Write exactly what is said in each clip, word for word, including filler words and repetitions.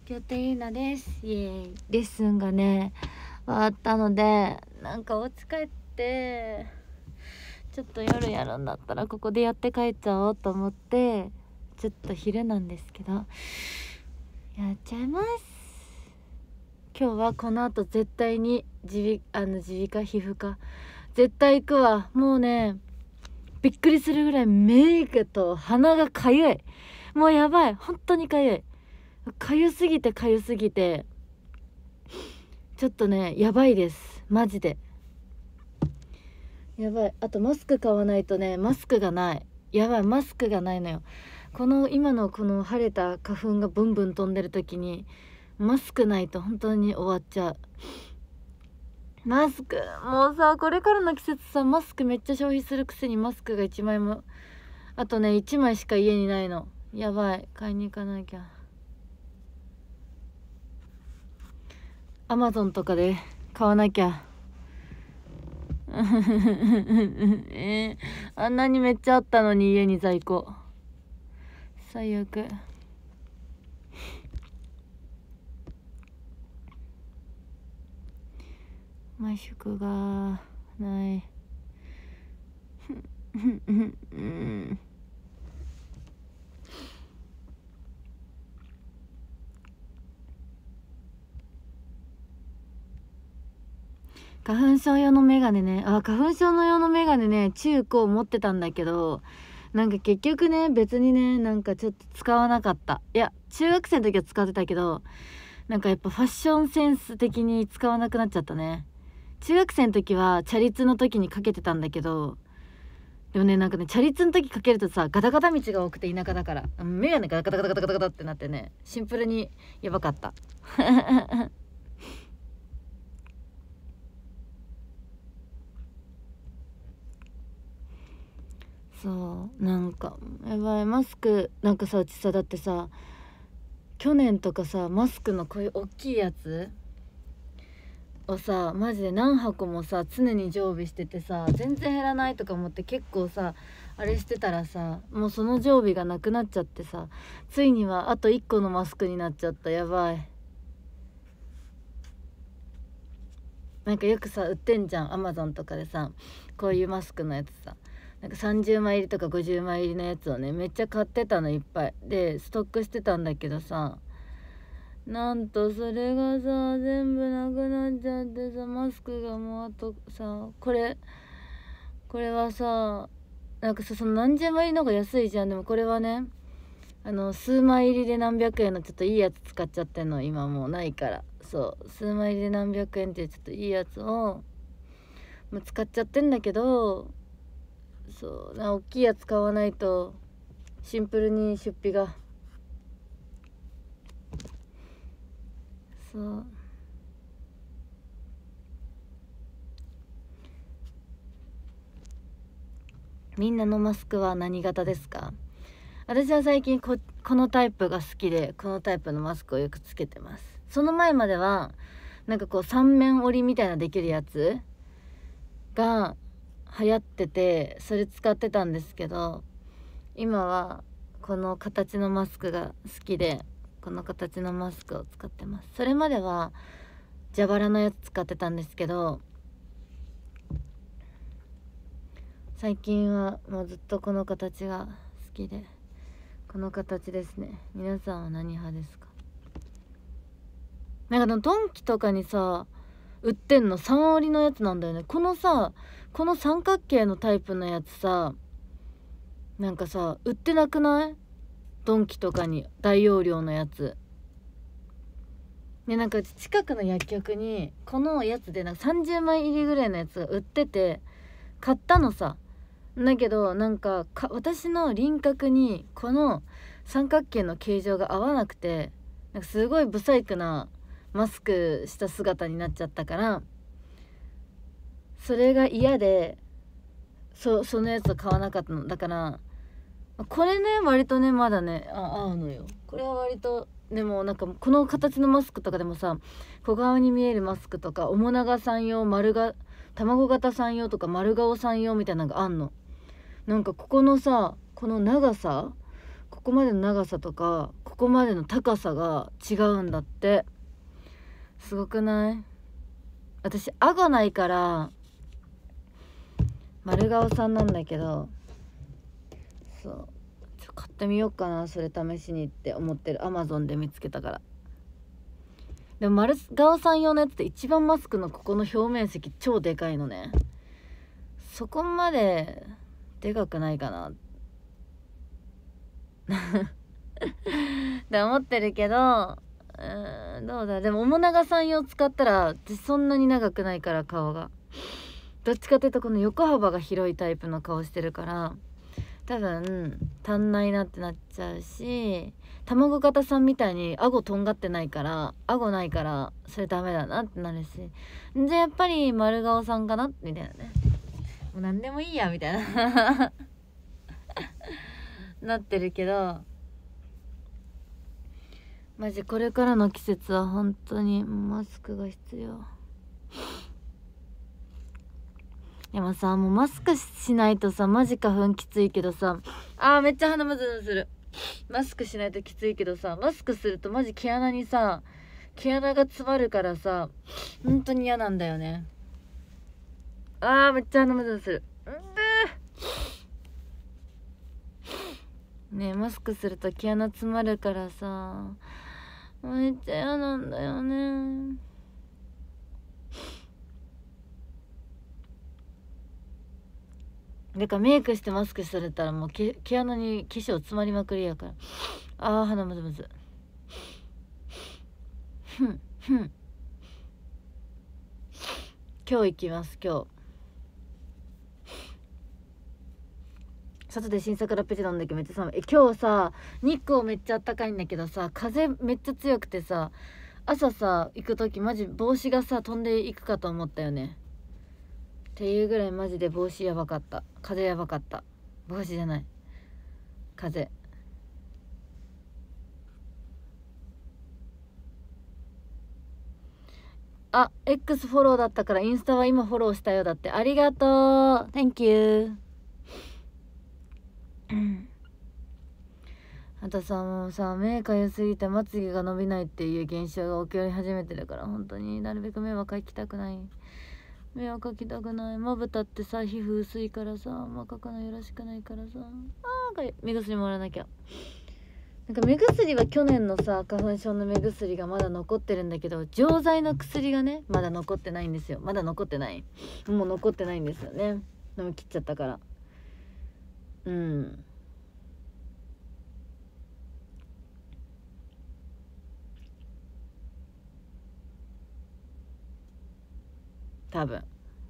キャテリーナです。イエーイ。レッスンがね終わったので、なんかお家帰ってちょっと夜やるんだったらここでやって帰っちゃおうと思って、ちょっと昼なんですけどやっちゃいます。今日はこの後絶対に耳鼻あの耳鼻科皮膚科絶対行くわ。もうねびっくりするぐらい目と鼻がかゆい。もうやばい、本当にかゆい。かゆすぎてかゆすぎてちょっとねやばいです、マジでやばい。あとマスク買わないとね。マスクがない。やばい、マスクがないのよ。この今のこの晴れた花粉がブンブン飛んでる時にマスクないと本当に終わっちゃう。マスクもうさ、これからの季節さ、マスクめっちゃ消費するくせにマスクがいちまいも、あとねいちまいしか家にないの。やばい、買いに行かなきゃ。アマゾンとかで買わなきゃえー、あんなにめっちゃあったのに家に在庫。最悪。マイ食がない花粉症用のメガネね。あ、花粉症の用のメガネね、中高持ってたんだけど、なんか結局ね別にねなんかちょっと使わなかった。いや中学生の時は使ってたけど、なんかやっぱファッションセンス的に使わなくなっちゃったね。中学生の時はチャリ通の時にかけてたんだけど、でもねなんかねチャリ通の時かけるとさガタガタ道が多くて田舎だからメガネがガタガタガタガタガタってなってね、シンプルにやばかったそうなんかやばい。マスクなんかさ、うちさだってさ去年とかさマスクのこういう大きいやつをさマジで何箱もさ常に常備しててさ、全然減らないとか思って結構さあれしてたらさ、もうその常備がなくなっちゃってさ、ついにはあといっこのマスクになっちゃった。やばい。なんかよくさ売ってんじゃんアマゾンとかでさ、こういうマスクのやつさ、なんかさんじゅうまい入りとかごじゅうまい入りのやつをねめっちゃ買ってたの、いっぱいでストックしてたんだけどさ、なんとそれがさ全部なくなっちゃってさ、マスクがもうあとさ、これこれはさなんかさ、その何十枚入りの方が安いじゃん。でもこれはねあの数枚入りで何百円のちょっといいやつ使っちゃってんの、今もうないから。そう数枚入りで何百円っていうちょっといいやつをもう使っちゃってんだけど、そうな大きいやつ買わないとシンプルに出費が。そうみんなのマスクは何型ですか？私は最近 こ, このタイプが好きで、このタイプのマスクをよくつけてます。その前まではなんかこう三面折りみたいなできるやつが流行っててそれ使ってたんですけど、今はこの形のマスクが好きでこの形のマスクを使ってます。それまでは蛇腹のやつ使ってたんですけど、最近はもうずっとこの形が好きで、この形ですね。皆さんは何派ですか？なんかドンキとかにさ売ってんのさん折りのやつなんだよね。このさこの三角形のタイプのやつさ、なんかさ売ってなくない？ドンキとかに大容量のやつね。なんか近くの薬局にこのやつでなんかさんじゅうまい入りぐらいのやつが売ってて買ったのさ。だけどなんかか私の輪郭にこの三角形の形状が合わなくて、なんかすごいブサイクなマスクした姿になっちゃったから、それが嫌で そ, そのやつを買わなかったの。だからこれね割とねまだねあ合うのよ。これは割とでもなんかこの形のマスクとかでもさ、小顔に見えるマスクとか面長さん用、丸が卵型さん用とか丸顔さん用みたいなのがあんの。なんかここのさこの長さここまでの長さとかここまでの高さが違うんだって。すごくない？私顎ないから丸顔さんなんだけど、そうちょ買ってみようかな、それ試しにって思ってる。アマゾンで見つけたから。でも丸顔さん用のやつって一番マスクのここの表面積超でかいのね。そこまででかくないかなって思ってるけど、うーんどうだ。でも面長さん用使ったら私そんなに長くないから、顔がどっちかというとこの横幅が広いタイプの顔してるから、多分足んないなってなっちゃうし、卵型さんみたいに顎とんがってないから、顎ないからそれダメだなってなるし、じゃあやっぱり丸顔さんかなみたいなね。もう何でもいいやみたいななってるけど、マジこれからの季節は本当にマスクが必要。でもさ、もうマスクしないとさマジ花粉きついけどさ、あーめっちゃ鼻むずむずする。マスクしないときついけどさ、マスクするとマジ毛穴にさ毛穴が詰まるからさ、本当に嫌なんだよね。あーめっちゃ鼻むずむずする。うんねえ、マスクすると毛穴詰まるからさめっちゃ嫌なんだよね。だからメイクしてマスクされたらもう毛毛穴に化粧詰まりまくりやから、あー鼻むずむず。ふんふん今日行きます。今日外で新作ラペチ飲んだけどめっちゃ寒い。え今日さ日光めっちゃあったかいんだけどさ、風めっちゃ強くてさ、朝さ行く時マジ帽子がさ飛んでいくかと思ったよね。っていうぐらいマジで帽子やばかった。風やばかった。帽子じゃない風。あ X フォローだったからインスタは今フォローしたよ。だってありがとう Thank you あとさ、もうさ目かゆすぎてまつげが伸びないっていう現象が起きり始めてるから、本当になるべく目はかきたくない。目はかきたくない。まぶたってさ皮膚薄いからさ、まかくのよろしくないからさ、あーかゆい。目薬もらわなきゃ。なんか目薬は去年のさ花粉症の目薬がまだ残ってるんだけど、錠剤の薬がねまだ残ってないんですよ。まだ残ってない、もう残ってないんですよね。飲み切っちゃったから。うん多分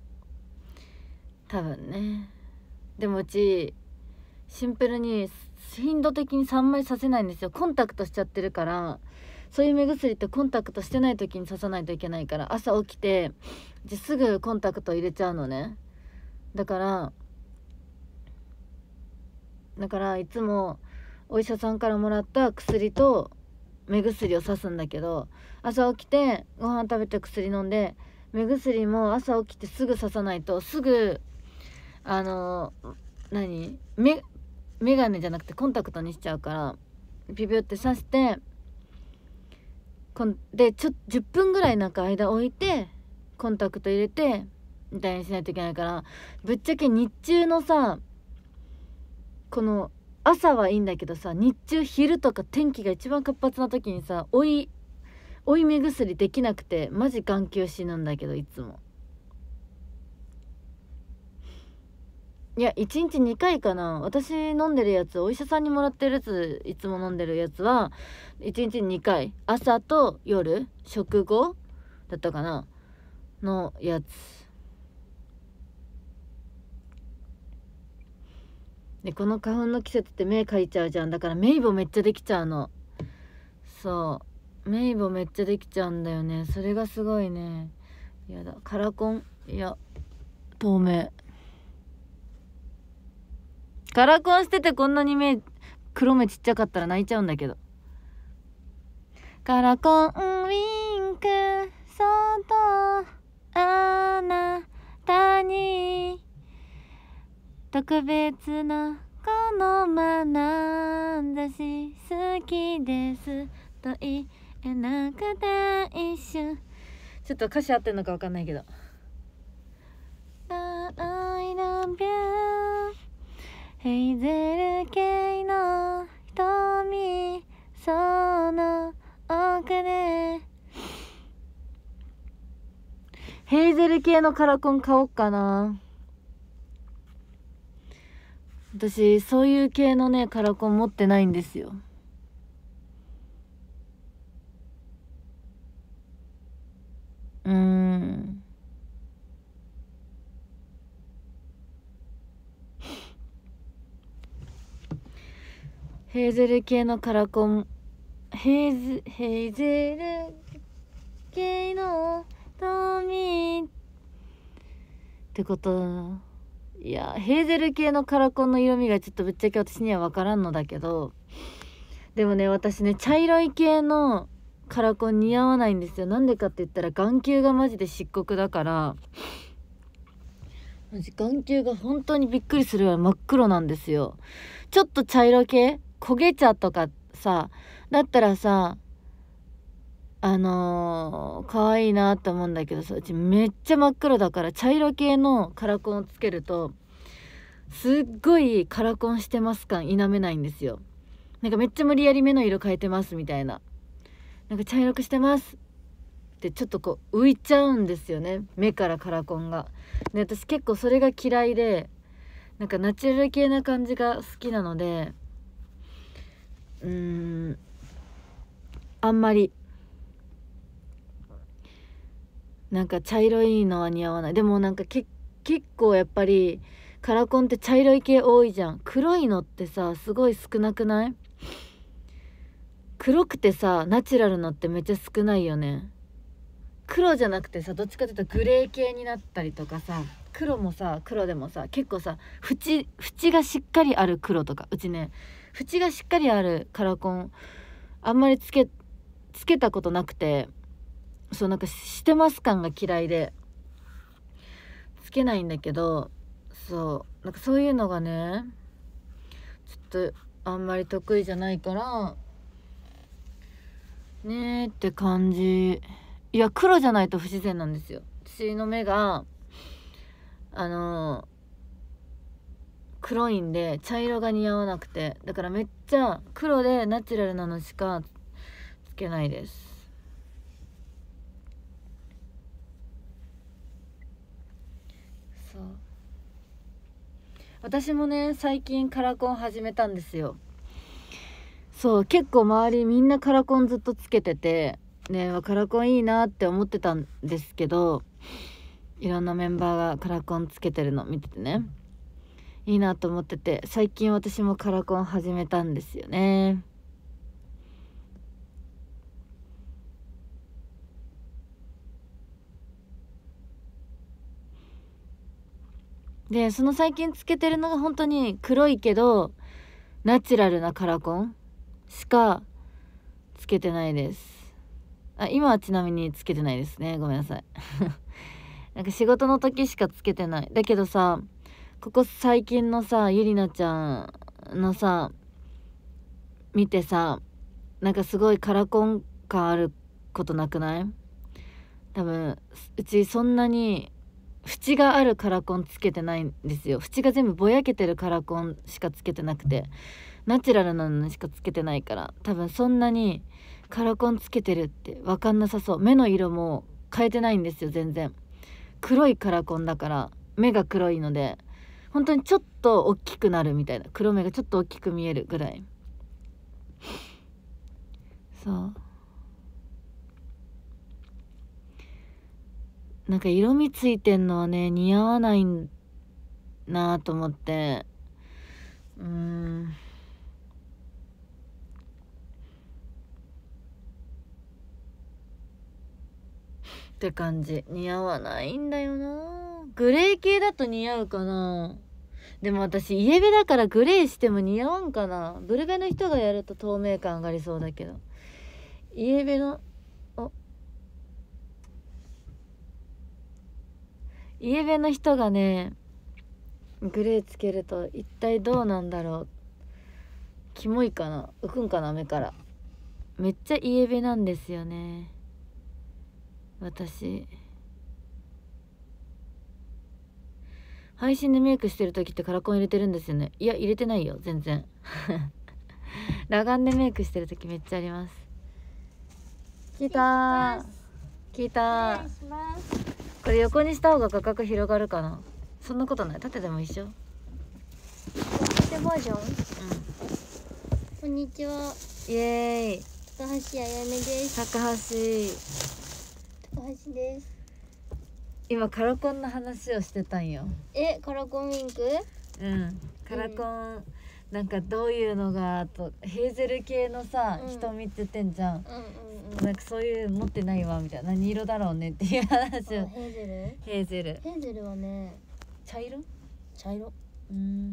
多分ね。でもうちシンプルに頻度的にさんまいさせないんですよ。コンタクトしちゃってるから。そういう目薬ってコンタクトしてない時に刺さないといけないから、朝起きてじゃすぐコンタクト入れちゃうのね。だからだからいつもお医者さんからもらった薬と目薬を刺すんだけど、朝起きてご飯食べて薬飲んで、目薬も朝起きてすぐ刺さないとすぐあの何目メガネじゃなくてコンタクトにしちゃうから、ピピュって刺してこんでちょじゅっぷんぐらいなんか間置いてコンタクト入れてみたいにしないといけないから、ぶっちゃけ日中のさこの朝はいいんだけどさ、日中昼とか天気が一番活発な時にさ追い追い目薬できなくてマジ眼球死ぬんだけど、いつも。いやいちにちにかいかな。私飲んでるやつ、お医者さんにもらってるやつ、いつも飲んでるやつはいちにちににかい、朝と夜食後だったかなのやつで、この花粉の季節って目かいちゃうじゃん。だからメイボめっちゃできちゃうの。そうメイボめっちゃできちゃうんだよね。それがすごいね。やだ。カラコン、いや透明カラコンしててこんなに目黒目ちっちゃかったら泣いちゃうんだけど。カラコンウィンクそっとあなたに特別なこの眼差し好きですと言えなくて一瞬、ちょっと歌詞合ってんのか分かんないけど I love you ヘイゼル系の瞳、その奥でヘイゼル系のカラコン買おっかな。私そういう系のねカラコン持ってないんですよ。うーんヘーゼル系のカラコン、ヘーズヘイゼル系の瞳ってことだな。いやヘーゼル系のカラコンの色味がちょっとぶっちゃけ私には分からんのだけど、でもね私ね茶色い系のカラコン似合わないんですよ。なんでかって言ったら眼球がマジで漆黒だから、マジ眼球が本当にびっくりするぐらい真っ黒なんですよ。ちょっと茶色系焦げ茶とかさだったらさあのー、可愛いなって思うんだけどさ、うちめっちゃ真っ黒だから茶色系のカラコンをつけるとすっごいカラコンしてます感否めないんですよ。なんかめっちゃ無理やり目の色変えてますみたいな、なんか茶色くしてますってちょっとこう浮いちゃうんですよね、目からカラコンが。で私結構それが嫌いで、なんかナチュラル系な感じが好きなので、うーんあんまりなんか茶色いのは似合わない。でもなんかけ結構やっぱりカラコンって茶色い系多いじゃん。黒いのってさすごい少なくない？黒くてさナチュラルのってめっちゃ少ないよね。黒じゃなくてさどっちかというとグレー系になったりとかさ、黒もさ黒でもさ結構さ縁縁がしっかりある黒とか、うちね縁がしっかりあるカラコンあんまりつけつけたことなくて、そうなんかしてます感が嫌いでつけないんだけど、そうなんかそういうのがねちょっとあんまり得意じゃないからねーって感じ。いや黒じゃないと不自然なんですよ。私の目があのー、黒いんで茶色が似合わなくて、だからめっちゃ黒でナチュラルなのしかつけないです。そう私もね最近カラコン始めたんですよ。そう結構周りみんなカラコンずっとつけててね、カラコンいいなって思ってたんですけど、いろんなメンバーがカラコンつけてるの見ててねいいなと思ってて、最近私もカラコン始めたんですよね。でその最近つけてるのが本当に黒いけどナチュラルなカラコンしかつけてないです。あ今はちなみにつけてないですね、ごめんなさいなんか仕事の時しかつけてない。だけどさここ最近のさゆりなちゃんのさ見てさなんかすごいカラコン感あることなくない？多分うちそんなに縁があるカラコンつけてないんですよ。縁が全部ぼやけてるカラコンしかつけてなくてナチュラルなのしかつけてないから、多分そんなにカラコンつけてるって分かんなさそう。目の色も変えてないんですよ全然。黒いカラコンだから目が黒いので本当にちょっと大きくなるみたいな、黒目がちょっと大きく見えるぐらい。そうなんか色味ついてんのはね似合わないなと思って、うーんって感じ。似合わないんだよな。グレー系だと似合うかな。でも私イエベだからグレーしても似合わんかな。ブルベの人がやると透明感上がりそうだけど、イエベのおイエベの人がねグレーつけると一体どうなんだろうキモいかな、浮くんかな目から。めっちゃイエベなんですよね私。配信でメイクしてる時ってカラコン入れてるんですよね。いや入れてないよ全然裸眼でメイクしてる時めっちゃあります。聞いたー聞いたー。これ横にした方が画角広がるかな。そんなことない、縦でも一緒。 縦バージョン。うん、こんにちは。 イエーイ。 高橋あやめです。 高橋高橋です。 今カラコンの話をしてたんよ。 え、カラコンウィンク。 うんカラコン、うん、なんかどういうのがとヘーゼル系のさ、うん、人見ててんじゃん。うんうんうん、なんかそういう持ってないわみたいな、何色だろうねっていう話を。 ヘーゼルヘーゼルヘーゼルはね茶色茶色。 うん、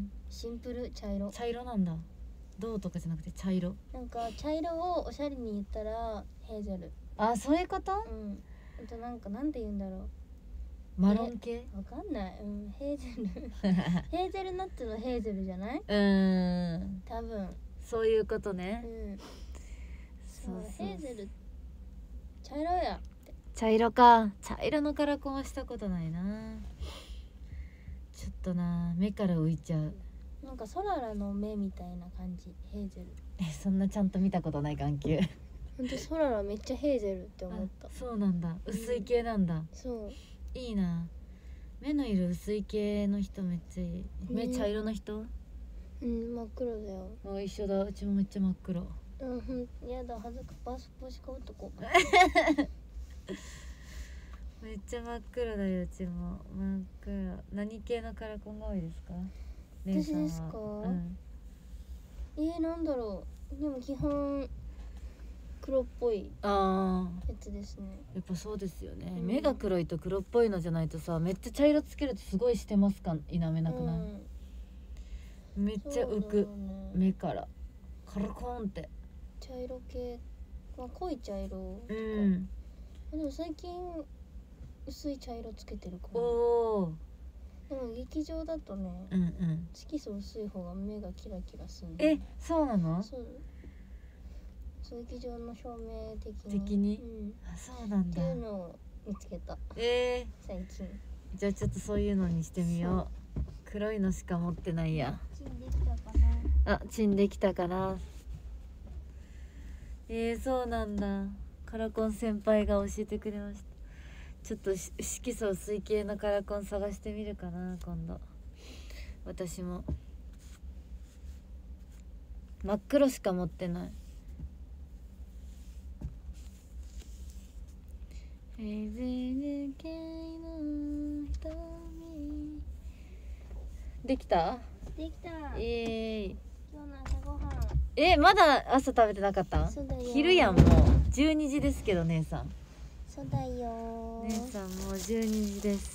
シンプル茶色。 茶色なんだ。銅とかじゃなくて茶色。 なんか茶色をおしゃれに言ったらヘーゼル。 あ、そういうこと。 うん。あとなんかなんて言うんだろう。 マロン系わかんない。うん、ヘーゼルヘーゼルナッツのヘーゼルじゃない？ うーん多分そういうことね。 うん。そうそう、ヘーゼル茶色やって。 茶色か。茶色のカラコンはしたことないな。ちょっとな目から浮いちゃう。 なんかソララの目みたいな感じ。ヘーゼル。 え、そんなちゃんと見たことない眼球ほんとソララめっちゃヘーゼルって思った。 そうなんだ。薄い系なんだ、うん、 そういいな。目の色薄い系の人めっちゃいい。目茶色の人、 うん、真っ黒だよ。 あ、一緒だ。うちもめっちゃ真っ黒。 うん、やだ、恥ずかパスポーシかぶっとこうめっちゃ真っ黒だよ。うちも真っ黒。何系のカラコンが多いですか？姉さんは。 私ですか？ うん、 えー、なんだろう。でも基本黒っぽいやつですね。 やっぱそうですよね、うん、目が黒いと黒っぽいのじゃないとさ、めっちゃ茶色つけるとすごいしてますか否めなくない？うん、めっちゃ浮く、ね、目からカラコンって茶色系、まあ、濃い茶色とか、うん、でも最近薄い茶色つけてるかも。おー、でも劇場だとね、うんうん、色素薄い方が目がキラキラする。 え、そうなの？ そう、劇場の照明的に的に、うん、あ、そうなんだっていうのを見つけた。 えー、 最近。 じゃあちょっとそういうのにしてみよう。黒いのしか持ってないや。 チンできたかな。 あ、チンできたかな。えー、そうなんだ。カラコン先輩が教えてくれました。ちょっと色素薄い系のカラコン探してみるかな今度。私も真っ黒しか持ってない。ヘーゼル系の瞳。できた？ できた。 イエーイ。 今日の朝ごはん。 え、まだ朝食べてなかった？ そうだよ。 昼やん、もうじゅうにじですけど姉さん。 そうだよ。 姉さんもうじゅうにじです。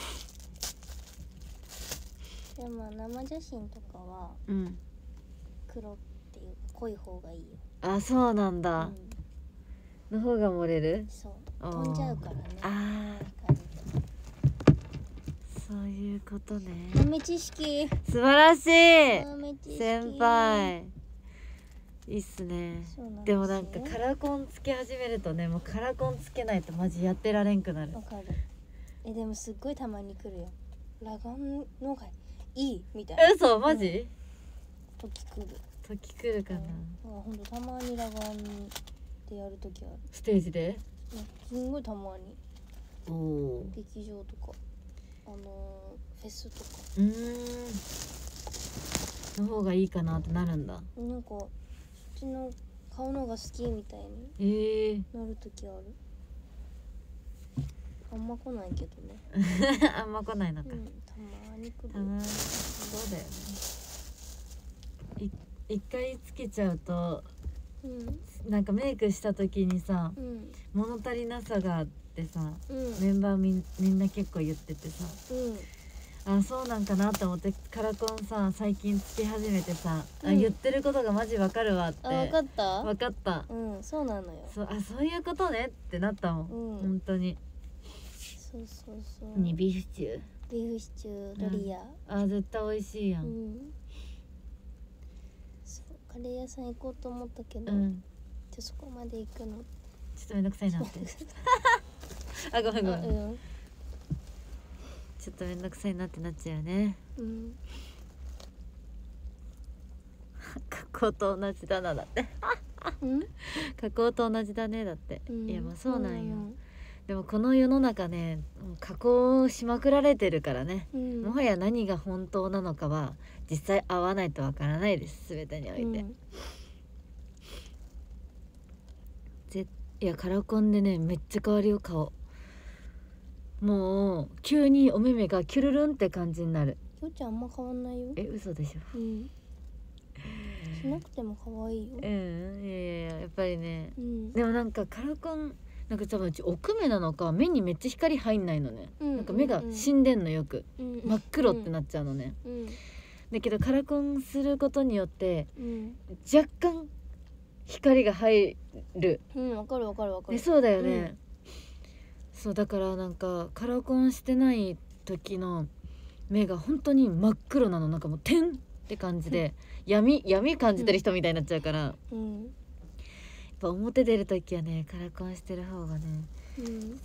でも生写真とかは黒っていう濃い方がいいよ。 あ、そうなんだ、うん、の方が漏れる。 そう、飛んじゃうからね。 ああ、そういうことね。 豆知識素晴らしい。 豆知識先輩いいっすね。でもなんかカラコンつけ始めるとね、もうカラコンつけないとマジやってられんくなる。 わかる。え、でもすっごいたまに来るよ。裸眼のがいいみたいな。 嘘、マジ？ うん、時来る。 時来るかな。 うん、ほんとたまに裸眼でやる時ある。 ステージで？ すんごいたまに。 おお。 劇場とか、あのー、フェスとか。 うーん。の方がいいかなってなるんだ。 なんかそっちの顔のが好きみたいになる時ある。えー、あんま来ないけどね。 あんま来ないのか。うん、 たまに来る。 たまに。そうだよね。い一回つけちゃうと、うん、なんかメイクした時にさ、うん、物足りなさがあってさ、うん、メンバー み, みんな結構言っててさ、うん、あ、そうなんかなって思ってカラコンさ最近つけ始めてさ、うん、あ、言ってることがマジわかるわって。あ、 分かった？ 分かった。 うん、そうなのよ。 そう、あ、そういうことねってなったもん、うん、本当に。 そうそうそう。 にビーフシチュービーフシチュードリア、 うん、あ、絶対美味しいやん、うん、 そうカカレー屋さん行こうと思ったけど、 うん、 じゃそこまで行くのちょっとめんどくさいなってあ、ごめんごめん、うん、ちょっとめんどくさいなってなっちゃうよね。うん加工と同じだなだって加工と同じだねだって、うん、いやまあそうなんよ、うん、でもこの世の中ね加工しまくられてるからね、うん、もはや何が本当なのかは実際合わないとわからないです、全てにおいて、うん、ぜいやカラコンでねめっちゃ変わるよ顔。もう急にお目目がキュルルンって感じになる。 きょうちゃんあんま変わんないよ。 え、嘘でしょ、うんしなくても可愛いよ。 うん、いやいややっぱりね、うん、でもなんかカラコンなんか多分うち奥目なのか目にめっちゃ光入んないのね、うん、なんか目が死んでんのよく、うん、真っ黒ってなっちゃうのね、うん、だけどカラコンすることによって、うん、若干光が入る。 うんわかるわかるわかる。 そうだよね、うん、そうだからなんかカラコンしてない時の目が本当に真っ黒なの、なんかもう点って感じで闇闇感じてる人みたいになっちゃうから、うん、やっぱ表出る時はねカラコンしてる方がね、うん、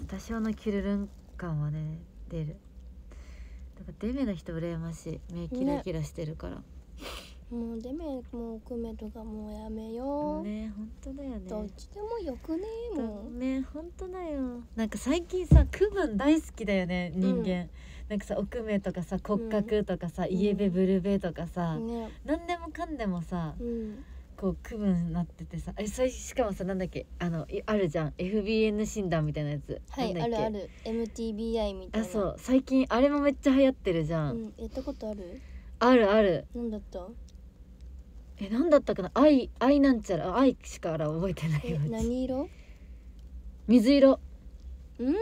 多少のキュルルン感はね出る。だからデメの人羨ましい、目キラキラしてるから、ね、 もうデメも奥目とかもうやめようね。本当だよね、 どっちでもよくねえもんね。本当だよ。なんか最近さ区分大好きだよね人間、うん、なんかさ奥目とかさ骨格とかさ、うん、イエベブルベとかさ、ね、何でもかんでもさ、うん、こう区分になっててさ、えそれしかもさなんだっけあのあるじゃん エフビーエヌ 診断みたいなやつ。 はいあるある エムティービーアイ みたいな。 あそう最近あれもめっちゃ流行ってるじゃん、うん、 やったことある？ あるある。 なんだった？ えなんだったかな、愛愛なんちゃら愛しか覚えてないよ。 え何色？ 水色。 うん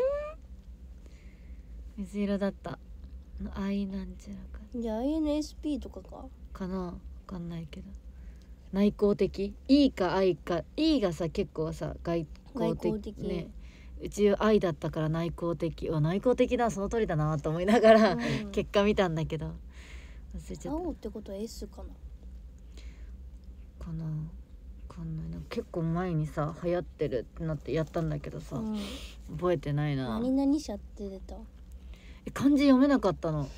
水色だった。愛なんちゃらか。 じゃあ アイエヌエスピー とかかかな、わかんないけど内向的 E か I か E がさ結構さ外向的、外向的ね。うち愛だったから内向的。あ内向的だその通りだなと思いながら、うん、結果見たんだけど忘れちゃった。 青ってことは S かなかな、わかんないな。結構前にさ流行ってるってなってやったんだけどさ、うん、覚えてないな。 何々社って出た？ え漢字読めなかったの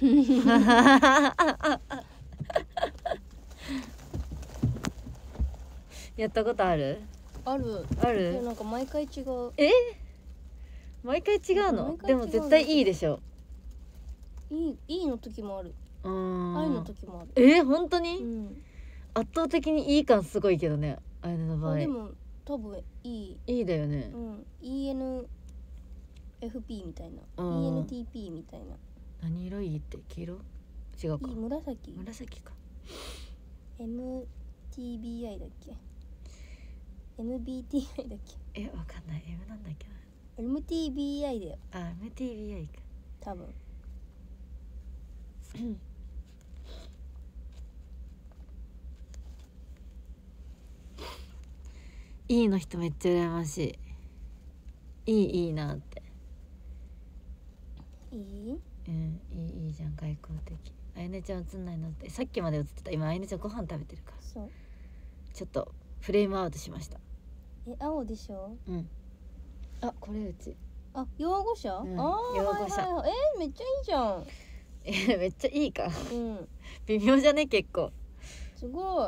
やったことある？ あるある。 なんか毎回違う。 え毎回違うの？でも絶対いいでしょ。 いいいいの時もある。あいの時もある。 えー、本当に？うん、圧倒的にいい感すごいけどねあいの場合。 でも多分いいいいだよね、 うん、イーエヌエフピー みたいな イーエヌティーピー みたいな。 何色いいって黄色？違うか。 いい紫紫か。 エムティービーアイ だっけ エムビーティーアイ だっけ。 えわかんない。 M なんだっけな。 エムティービーアイ だよ。 あ エムティービーアイ か多分いいの人めっちゃ羨ましい。いいいいなって。 いい？ うんいいいいじゃん外交的。あやねちゃん映んないのって。さっきまで映ってた。今あやねちゃんご飯食べてるからそうちょっとフレームアウトしました。 え青でしょ。 うんあこれうちあ養護者、うん、あ養護者、 はいはいはい、えー、めっちゃいいじゃん。 えめっちゃいいか、 うん、 微妙じゃね結構。 すごい。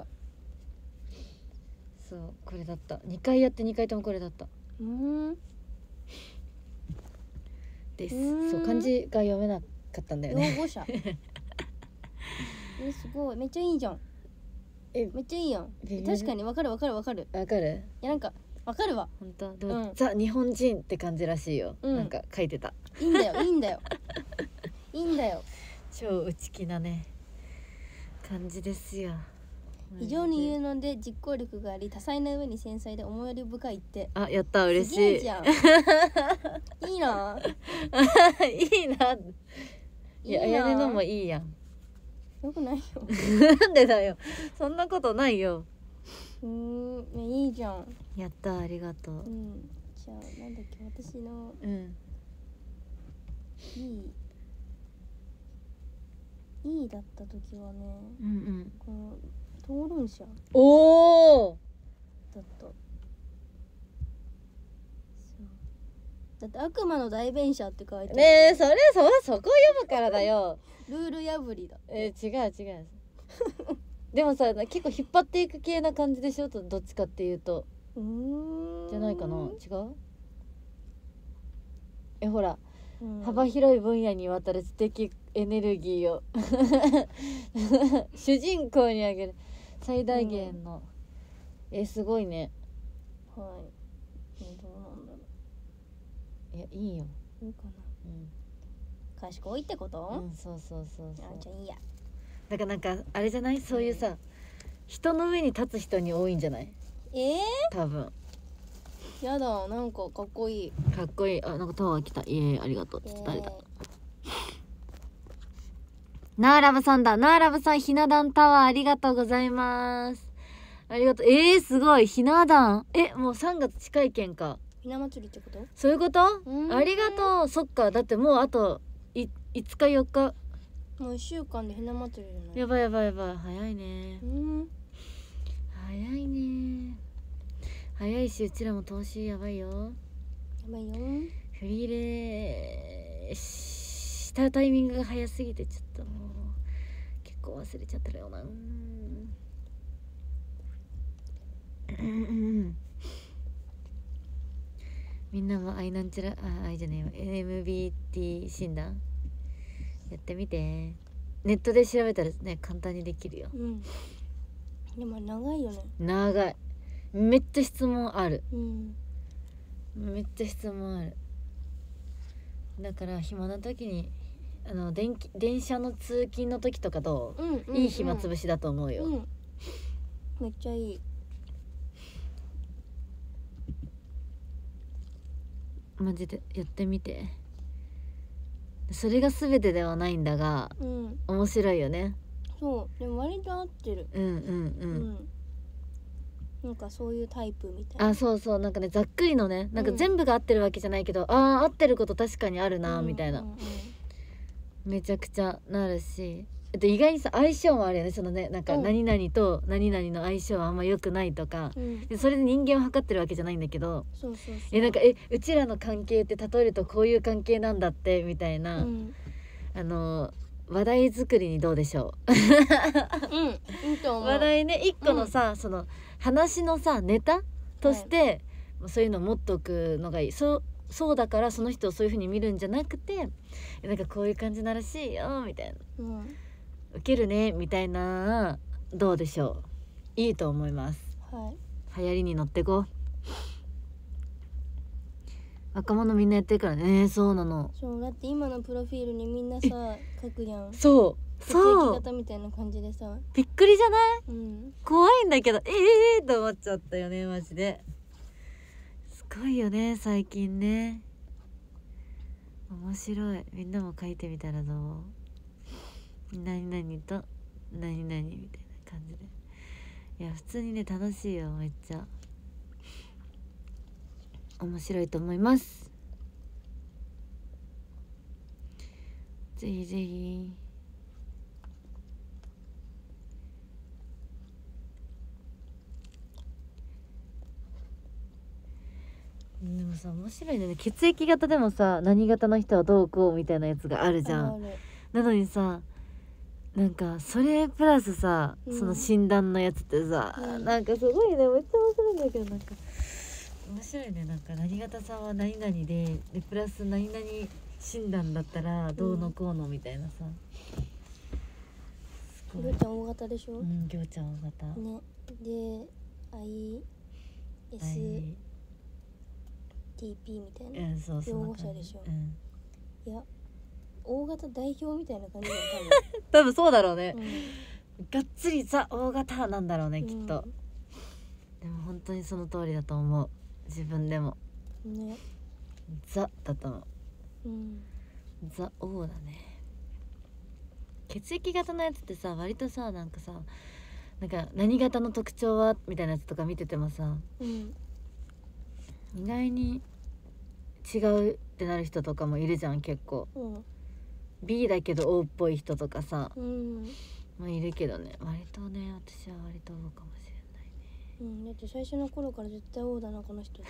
そうこれだった。にかいやってにかいともこれだった。 うんですそう漢字が読めなかったんだよね。 養護者えすごいめっちゃいいじゃん。えめっちゃいいやん。確かにわかるわかるわかるわかる。 いやなんかわかるわ。 本当でも、うん、ザ日本人って感じらしいよ、うん、なんか書いてた。 いいんだよいいんだよいいんだよ。 超内気なね感じですよ。 非常に有能で実行力があり多彩な上に繊細で思いやり深いって。 あやった嬉しい。すげえじゃんいいないいな。いやあやねのもいいやん。 よくないよなんでだよそんなことないよ。 うーんいいじゃん。 やったありがとう、うん、 じゃあなんだっけ私の、 うん、 いいいいだった時はね、 うんうん、 この討論者おおだった。だって悪魔の代弁者って書いてある。 ねえ、それそそこ読むからだよ。 ルール破りだ。 えー、違う違うでもさ、結構引っ張っていく系な感じでしょ、どっちかっていうと。うーんじゃないかな。違う。え、ほら、うん、幅広い分野にわたる知的エネルギーを主人公にあげる最大限の、うん、え、すごいね。はい。どうなんだろう。いや、いいよ。いいかな。うん。 賢いってこと？ うん、そうそうそうそう。 あ、じゃあいいや。 だからなんかあれじゃない、そういうさ、うん、人の上に立つ人に多いんじゃない？ えー、 多分。 やだ、なんかかっこいい。 かっこいい。あ、なんかタワー来た。イエーイ、ありがとう。伝えた。ナーラブさんだ。ナーラブさん、ひな壇タワーありがとうございます。ありがとう。えー、すごい。ひな壇。え、もうさんがつ近いけんか。 ひな祭りってこと？ そういうこと？ありがとう。そっか。だってもうあといいつかよっか。 もういっしゅうかんでひな祭りじゃない？ やばいやばいやばい。早いね。 うん。 早いね。早いし、うちらも投資やばいよ。やばいよ。 振り入れしたタイミングが早すぎてちょっともう結構忘れちゃったよな。みんなもアイなんちゃら、あ、アイじゃねえわ、エムビーティー 診断やってみて。ネットで調べたらね、簡単にできるよ。うん、 でも長いよね。 長い。めっちゃ質問ある、 うん、 めっちゃ質問ある。だから暇な時にあの電気電車の通勤の時とかどう、うんうんうん、いい暇つぶしだと思うよ、うん、 めっちゃいい。 マジでやってみて。それが全てではないんだが、うん、面白いよね。 そうでも割と合ってる。 うんうんうん、うんなんかそういうタイプみたいな。 あ、そうそう、なんかね、ざっくりのね、なんか全部が合ってるわけじゃないけど、うん、ああ合ってること確かにあるな、うん、みたいな、うんうん、めちゃくちゃなるし、えっと、意外にさ相性もあるよね。そのね、なんか何々と何々の相性はあんま良くないとか、うん、でそれで人間を測ってるわけじゃないんだけど、 そうそうそう、 えなんかえうちらの関係って例えるとこういう関係なんだってみたいな、うん、あの話題作りにどうでしょう。 うん、いいと思う。 話題ね、一個のさ、うん、その話のさネタとして、はい、そういうの持っとくのがいい。そうそうだからその人をそういう風に見るんじゃなくて、なんかこういう感じならしいよみたいな、うん、ウケるねみたいな、どうでしょう。いいと思います。はい、流行りに乗ってこう。若者みんなやってるからね。そうなの。 そうだって今のプロフィールにみんなさ書くやん。 そうそう血液型みたいな感じでさ、 びっくりじゃない、 うん、 怖いんだけどええーと思っちゃったよね、マジで。すごいよね最近ね。面白い。みんなも書いてみたらどう？何々と何々みたいな感じで。いや普通にね楽しいよ、めっちゃ面白いと思います。ぜひぜひ。でもさ面白いね。血液型でもさ何型の人はどうこうみたいなやつがあるじゃん。なのにさなんかそれプラスさ、うん、その診断のやつってさ、うん、なんかすごいね、めっちゃ面白いんだけど、なんか面白いね。なんか何型さんは何々ででプラス何々診断だったらどうのこうのみたいなさ、 うん、りょうちゃん大型でしょ。 うん、りょうちゃん大型ね。で アイエスティーピー みたいな、うん、そうそう、擁護者でしょ、うん、いや大型代表みたいな感じだよ多分多分そうだろうね、うん、がっつりザ大型なんだろうね、きっと、うん、でも本当にその通りだと思う。自分でもねザだと思う、うん、ザ王だね。血液型のやつってさ割とさなんかさなんか何型の特徴はみたいなやつとか見ててもさ、うん、意外に違うってなる人とかもいるじゃん結構、うん、B だけど O っぽい人とかさ、うん、 まあいるけどね、割とね、私は割と O かもしれないね。 うん、だって最初の頃から絶対 O だなこの人って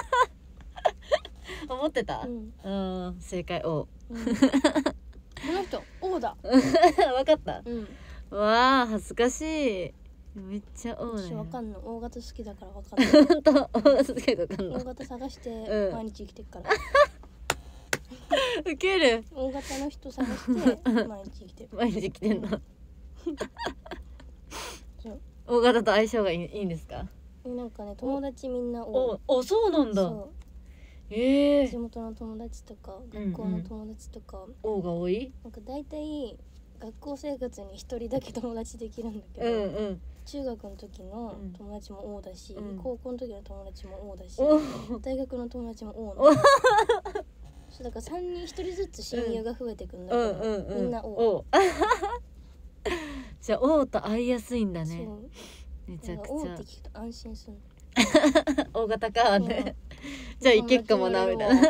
思ってた？ うん、 うん、正解 O、 うん、この人 O だ分かった、 うん、 わあ恥ずかしい、めっちゃ O だよ。 私わかんの O 型好きだからわかんないほんと O 型好きだから O 型探して毎日生きてるから、 うん、ウケる。 O 型の人探して毎日生きてる毎日生きてんのそう O 型と相性がいい、いいんですか？ なんかね、友達みんな O。お、そうなんだ。 そう、 ええー、 地元の友達とか学校の友達とか、 うんうん、O が多い？ なんか大体学校生活に一人だけ友達できるんだけど、うんうん、中学の時の友達も O だし、うん、高校の時の友達も O だし、うん、大学の友達も O なのそうだからさんにんひとりずつ親友が増えてくんだけど、うんうんうんうん、みんな O じゃあ O と会いやすいんだね。そうめちゃくちゃ O って聞くと安心する大型かね、うん、じゃあいけっかもなみたいな、うん、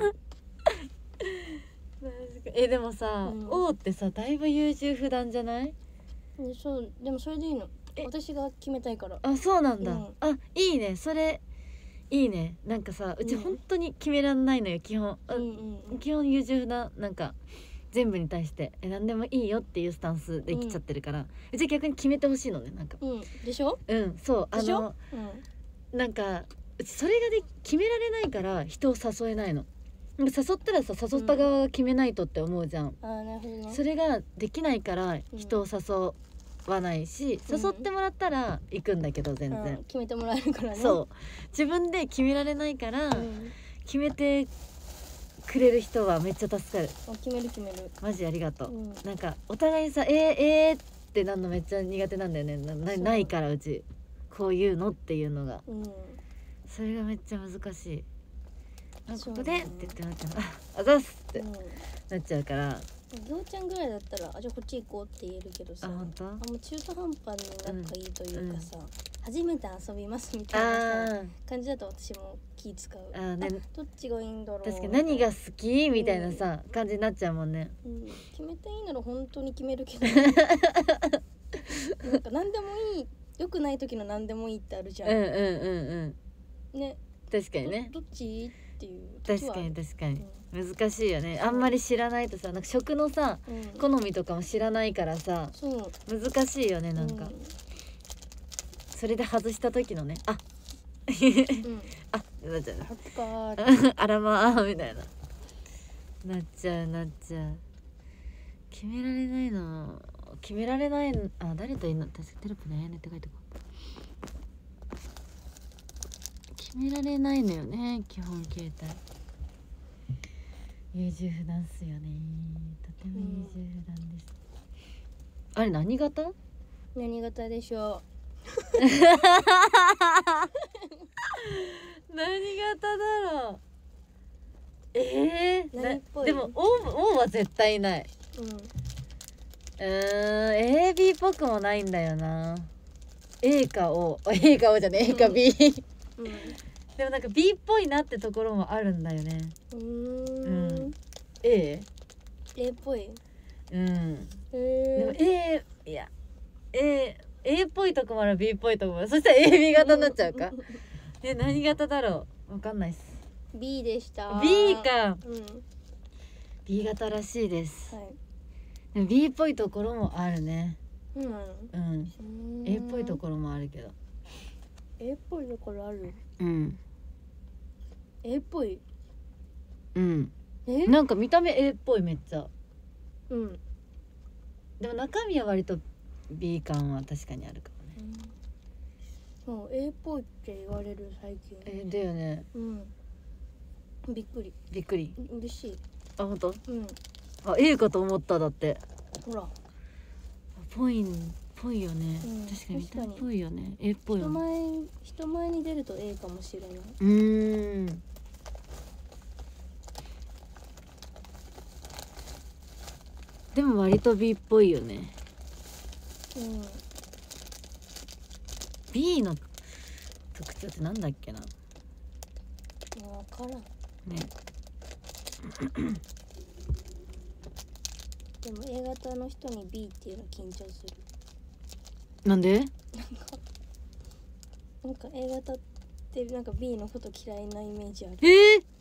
えでもさ、うん、O ってさだいぶ優柔不断じゃない？ でそうでもそれでいいの、私が決めたいから。 あ、そうなんだ、うん、あ、いいね、それいいね。なんかさ、うち本当に決めらんないのよ基本、うんうんうん、基本優柔不断、なんか全部に対してえ何でもいいよっていうスタンスできちゃってるから、うん、うち逆に決めてほしいのね、なんか、 うん、でしょ？ うん、そう、あの、うん、なんかうちそれがで決められないから人を誘えないの。なんか誘ったらさ、誘った側が決めないとって思うじゃん、うん、 あ、なるほどね。 それができないから人を誘わないし、うん、誘ってもらったら行くんだけど全然、うん、 決めてもらえるからね。 そう、自分で決められないから、うん、決めてくれる人はめっちゃ助かる。 決める決める、 マジありがとう、うん、なんかお互いさ、えー、えーってなんのめっちゃ苦手なんだよね。 な, な, ないからうちこういうのっていうのが、うん、それがめっちゃ難しい。あ、ここでって言ってなっちゃう、あ、あざっすって、うん、なっちゃうから。 ぎょうちゃんぐらいだったら、あ、じゃあこっち行こうって言えるけどさ、 あ、本当？あ、 もう中途半端に仲いいというかさ、うんうん、初めて遊びますみたいなさ感じだと私も気使う。あ、ね、あ、どっちがいいんだろう。 確かに何が好きみたいなさ、うん、感じになっちゃうもんね、 うん、決めていいなら本当に決めるけどなんか何でもいい、良くない時の何でもいいってあるじゃん。うんうんうんうん。ね。確かにね。ど, どっちっていう。 確かに確かに、うん、難しいよね。あんまり知らないとさ、なんか食のさ、うん、好みとかも知らないからさ、そう難しいよね、なんか、うん、それで外した時のね、あ、うん、あ、なっちゃうあらまあみたいななっちゃうなっちゃう。決められないの決められないの。あ、誰といいの？確かテロップのやねって書いてこう。決められないのよね、基本形態。優柔不断っすよね。とても優柔不断です、うん、あれ何型？ 何型でしょう何型だろう。えー、でも O, O は絶対ない。うん、うーん エービー っぽくもないんだよな。 A か O、 A か O じゃねえ、 A か B、うん、でもなんか B っぽいなってところもあるんだよね。うーん、うん、A？ A っぽい。 うん、でも A、 いや A A っぽいとこもある、 B っぽいとこもある。そしたら エービー 型になっちゃうかえ、何型だろう、わかんないっす。 B でした。 B か、うん、B 型らしいです、はい、でも B っぽいところもあるね。うん、うん、A っぽいところもあるけど。 A っぽいところある。 うん、 A っぽい。 うん、え、なんか見た目 A っぽいめっちゃ。うん、でも中身は割と B 感は確かにあるかもね。 そう、 A っぽいって言われる最近。 えー、だよね。 うん、びっくり。 びっくり。 嬉しい。 あ、本当？うん。あ、A かと思った。だって。 ほら。 ぽいぽいよね。うん、確かに見た目っぽいよね。A っぽいよね。人前人前に出ると A かもしれない。 うーん。でも割と B っぽいよね。うん、B の特徴ってなんだっけな。 分からんねでも A 型の人に B っていうの緊張する。 なんで？ なんかなんか A 型ってなんか B のこと嫌いなイメージある。 えー、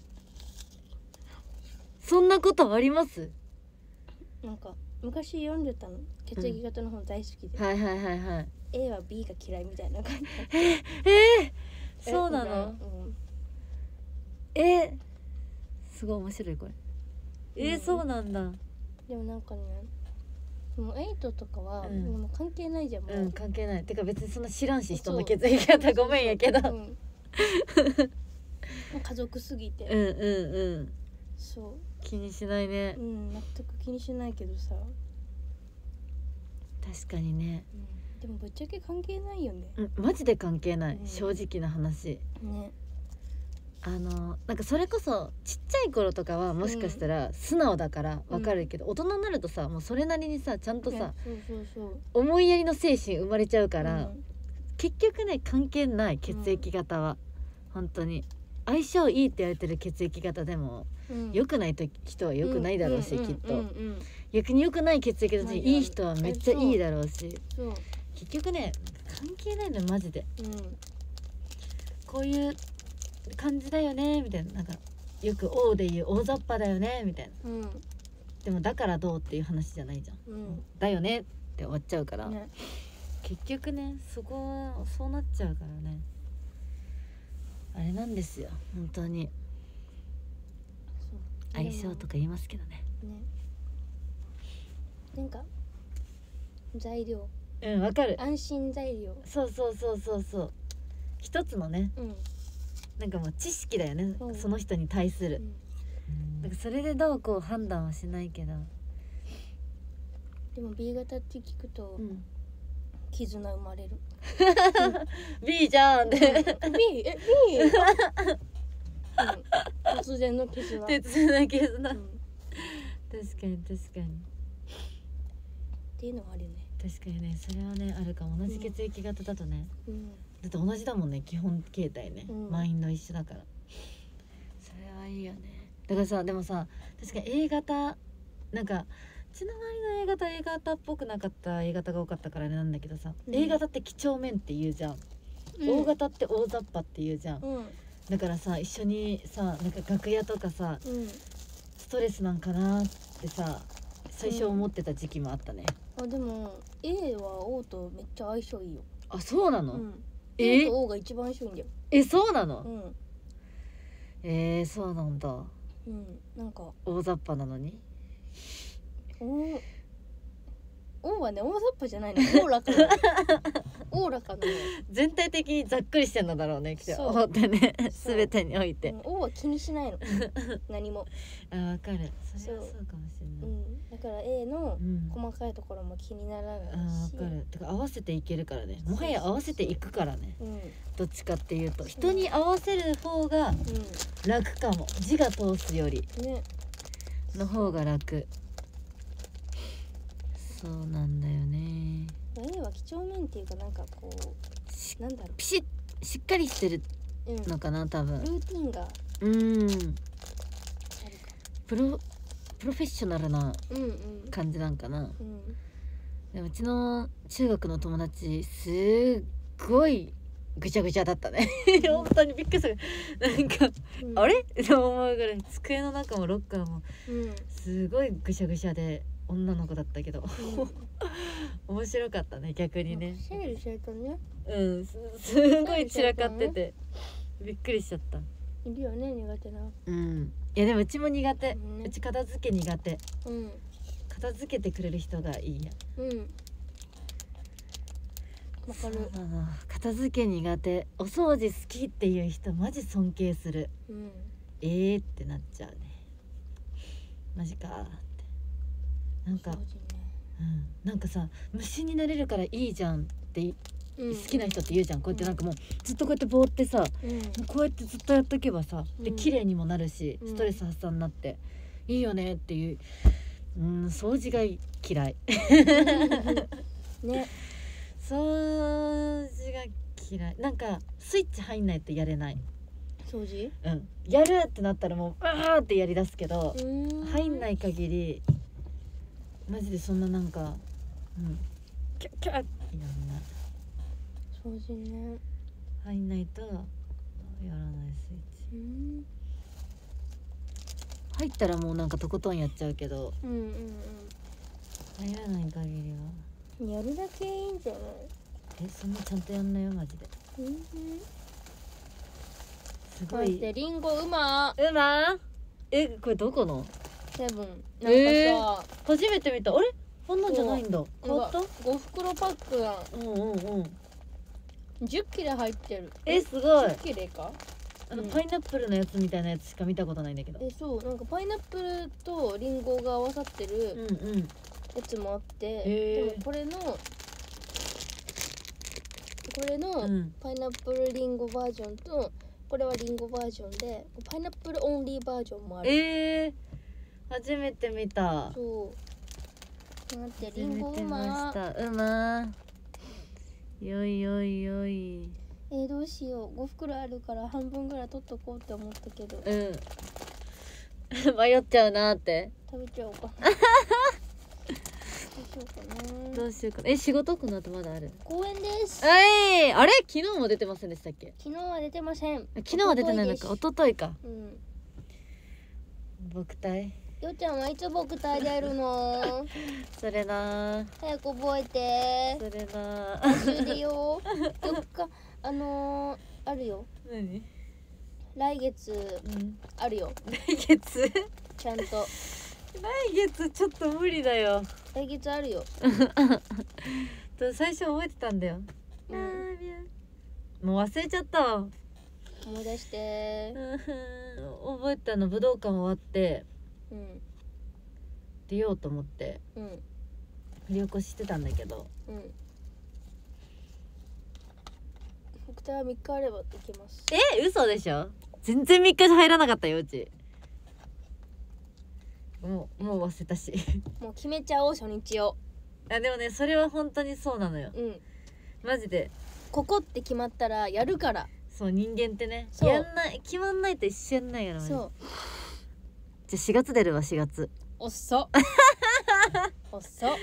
そんなことあります？ なんか昔読んでたの、血液型の本大好きで、 うん、はいはいはいはい。 A は B が嫌いみたいな感じ。 ええー、そうなの？うん、えー、すごい面白いこれ。えー、うん、そうなんだ。 でもなんかね、もうエイトとかは、うん、もう関係ないじゃん。もう、 うん、関係ない。てか別にそんな知らんし、人の血液型ごめんやけど、うん、 家族すぎて、 うんうんうん、 そう気にしないね。 うん、全く気にしないけどさ。 確かにね、 うん、でもぶっちゃけ関係ないよね。 うん、マジで関係ない、うん、正直な話ね。あのなんかそれこそちっちゃい頃とかはもしかしたら素直だからわかるけど、うん、大人になるとさ、もうそれなりにさちゃんとさ、そうそうそう、思いやりの精神生まれちゃうから、うん、結局ね関係ない血液型は、うん、本当に相性いいって言われてる血液型でも、うん、良くない人は良くないだろうし、きっと逆に良くない血液型にいい人はめっちゃいいだろうし、そう、結局ね関係ないのマジで、うん、こういう感じだよねみたいな、なんかよく王で言う大雑把だよねみたいな、うん、でもだからどうっていう話じゃないじゃん、うん、だよねって終わっちゃうから、ね、結局ねそこはそうなっちゃうからね、あれなんですよ本当に。相性とか言いますけどね。ね、 なんか材料、 うんわかる、 安心材料、 そうそうそうそうそう、一つのね、うん、なんかもう知識だよね、うん、その人に対する、うん、なんかそれでどうこう判断はしないけど、 でも B 型って聞くと、うん、絆生まれる。 B じゃんって、うん、 B え B うん、突然の絆、 突然の絆、うん、確かに確かにっていうのはあるよね。 確かにね、それはねあるかも。同じ血液型だとね、うん、だって同じだもんね基本形態ね、うん、マインド一緒だから、それはいいよね。だからさ、でもさ確かに A 型、なんかうちの周りの A 型 A 型っぽくなかった A 型が多かったからあれなんだけどさ、うん、A 型って几帳面って言うじゃん、うん、O 型って大雑把って言うじゃん、うん、だからさ一緒にさなんか楽屋とかさ、うん、ストレスなんかなってさ最初思ってた時期もあったね、 うん、あでも A は O とめっちゃ相性いいよ。 あ、そうなの、うん、 A と O が一番相性いいんだよ。 え、そうなの、うん、えー、そうなんだ。 うん、なんか大雑把なのにおおはね大雑把じゃないの、おおらかなおおらかなの、 全体的にざっくりしてんのだろうね、きっとおってね全てにおいて、 うん、おは気にしないの何も。 あ、わかる、それはそうかもしれない、うん、 だから A の細かいところも気にならないし、うん、 あ、わかる。てか合わせていけるからね、もはや合わせていくからね、うん、どっちかっていうと人に合わせる方が楽かも、字が通すより、ね、の方が楽。そうなんだよね。 A は几帳面っていうか、なんかこうなんだろう、 ピシッしっかりしてるのかな、うん、多分ルーティンがうんプロプロフェッショナルな感じなんかな、うんうん、でもうちの中学の友達すっごいぐちゃぐちゃだったね本当にびっくりする、なんか、うん、あれと思うぐらい机の中もロッカーもすごいぐしゃぐしゃで女の子だったけど、うん、面白かったね逆にね。 整理整頓ね、 うん、す, すごい散らかってて、ね、びっくりしちゃった。 いるよね苦手な。 うん、いやでもうちも苦手、うんね、うち片付け苦手、うん、片付けてくれる人がいいや。うん、わかる。片付け苦手、お掃除好きっていう人マジ尊敬する、うん、えーってなっちゃうね。マジかって、なんか、ね、うん、なんかさ虫になれるからいいじゃんって、うん、好きな人って言うじゃん。こうやってなんかもうずっとこうやってぼーってさ、うん、こうやってずっとやっとけばさ、で綺麗にもなるし、ストレス発散になって、うん、いいよねっていう、うん、掃除が嫌いね、掃除が嫌い。なんかスイッチ入んないとやれない。 掃除？ うん。やるってなったらもうわーってやりだすけど、入んない限りマジでそんななんか、うん、キャッキャッいらんな掃除ね入んないとやらないスイッチ、うん、入ったらもうなんかとことんやっちゃうけど、うんうんうん、入らない限りはやるだけいいんじゃない？ え、そんなちゃんとやんなよマジで、うん、すごい。 待って、リンゴうまうまえ、これどこのセブンなんかさ、 えー、初めて見た。あれこんなんじゃないんだ。変わった？ ご袋パックやん。うんうんうんじゅっ切れ入ってる。 え、すごい。 じゅっ切れか？ あの、うん、パイナップルのやつみたいなやつしか見たことないんだけど。 え、そう、なんかパイナップルとリンゴが合わさってるやつもあって、うんうん、でもこれのこれのパイナップルリンゴバージョンとこれはリンゴバージョンでパイナップルオンリーバージョンもある。えー、 初めて見た。 そう。待って、リンゴうまー。うまー。よいよいよい。 えー、どうしよう。ご袋あるから半分ぐらい取っとこうって思ったけど。 うん。迷っちゃうなーって。 食べちゃおうかな。どうしようかな。 どうしようかな。え、仕事この後まだある？ 公園です。 えい、あれ昨日も出てませんでしたっけ？ 昨日は出てません。 昨日は出てないのか。一昨日か。 うん。 僕体。よっちゃんはいつ僕体でやるの？ それな。 早く覚えて。 それな。 来週でよ。よっかあのー、あるよ。 何？ 来月、うん、あるよ。 来月？ ちゃんと。来月ちょっと無理だよ。 来月あるよ。 最初覚えてたんだよ。うん、もう忘れちゃったわ。 思い出して。 覚えたの武道館終わって、うん、出ようと思って、うん、旅行してたんだけど、うん、 僕はみっかあれば行けます。 え、嘘でしょ？全然みっかじゃ入らなかったようち。もうもう忘れたしもう決めちゃおう初日を。 あ、でもねそれは本当にそうなのよ。うん。マジで。 ここって決まったらやるから。 そう人間ってね。やんない決まんないと一緒やんないから。そう。じゃあしがつ出るわしがつ。 おっそ。おっそ。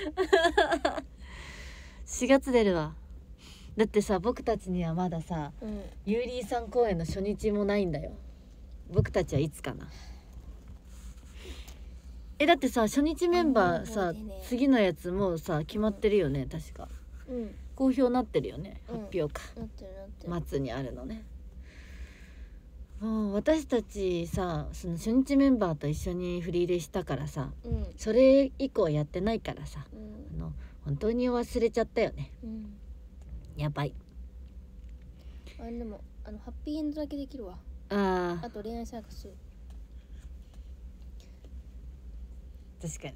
しがつ出るわ。だってさ僕たちにはまださ、うん、ユーリーさん公演の初日もないんだよ。僕たちはいつかな。え、だってさ初日メンバーさ、ね、次のやつもうさ決まってるよね、確か、うん、公表なってるよね、発表か、うん、なってるなってる末にあるのね。もう私たちさその初日メンバーと一緒に振り入れしたからさ、うん、それ以降やってないからさ、うん、あの本当に忘れちゃったよね、うん、やばい。 あでもあのハッピーエンドだけできるわ。ああと恋愛サーカス。 確かに。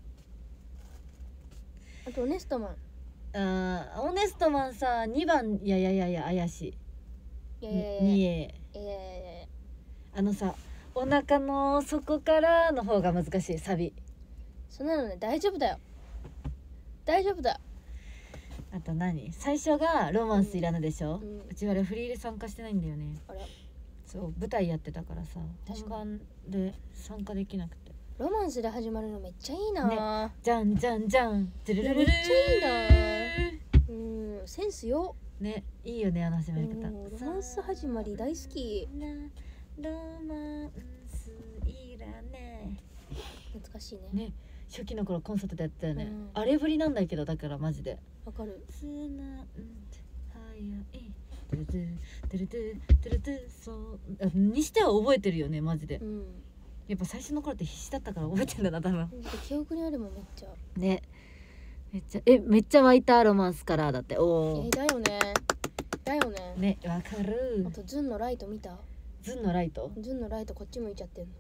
あとオネストマン。 あーオネストマンさにばんいやいやいやいや怪しい。いやいやいやにえいやいやいやあのさお腹の底からの方が難しいサビ。 そんなのね大丈夫だよ大丈夫だよ。 あと何最初がロマンスいらぬでしょ、うん、うちはレフリーで参加してないんだよね。あらそう舞台やってたからさ本番で参加できなくて。 ロマンスで始まるのめっちゃいいな、ね、 じゃんじゃんじゃんめっちゃいいな。うんセンスよね。いいよねあの始まり方。 ロマンス始まり大好き。 ロマンスいらね懐かしいね。 ね初期の頃コンサートでやったよね、うん、あれぶりなんだけどだからマジでわかる。 つなん早いトゥルトゥトゥルトゥトゥルトゥそうにしては覚えてるよねマジで、うん、やっぱ最初の頃って必死だったから覚えてんだな多分。 記憶にあるもんめっちゃね。めっちゃえめっちゃ湧いたロマンスカラーだって。おお、えー、だよねだよね。 ねわかる。 あとズンのライト見た？ ズンのライト？ ズンのライトこっち向いちゃってんの。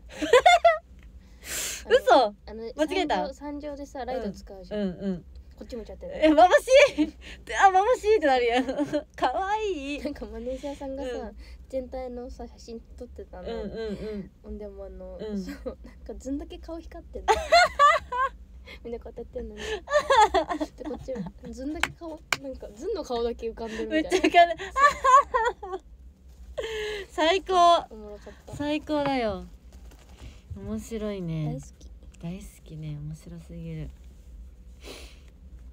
嘘。 あの間違えた。 山上でさライト使うじゃん。うんうん。こっち向いちゃってる。 え、まぶしいあ、まぶしいってなるやんかわいい。 なんかマネージャーさんがさ、うん、全体のさ写真撮ってたの。うんうんうんほんでもあの、うん、そうなんかずんだけ顔光ってんのみんなこうやってやってんのにでこっちずんだけ顔なんかずんの顔だけ浮かんでるみたいな。めっちゃ浮かんで最高。おもろかった。最高だよ。面白いね。 大好き。 大好きね。面白すぎる。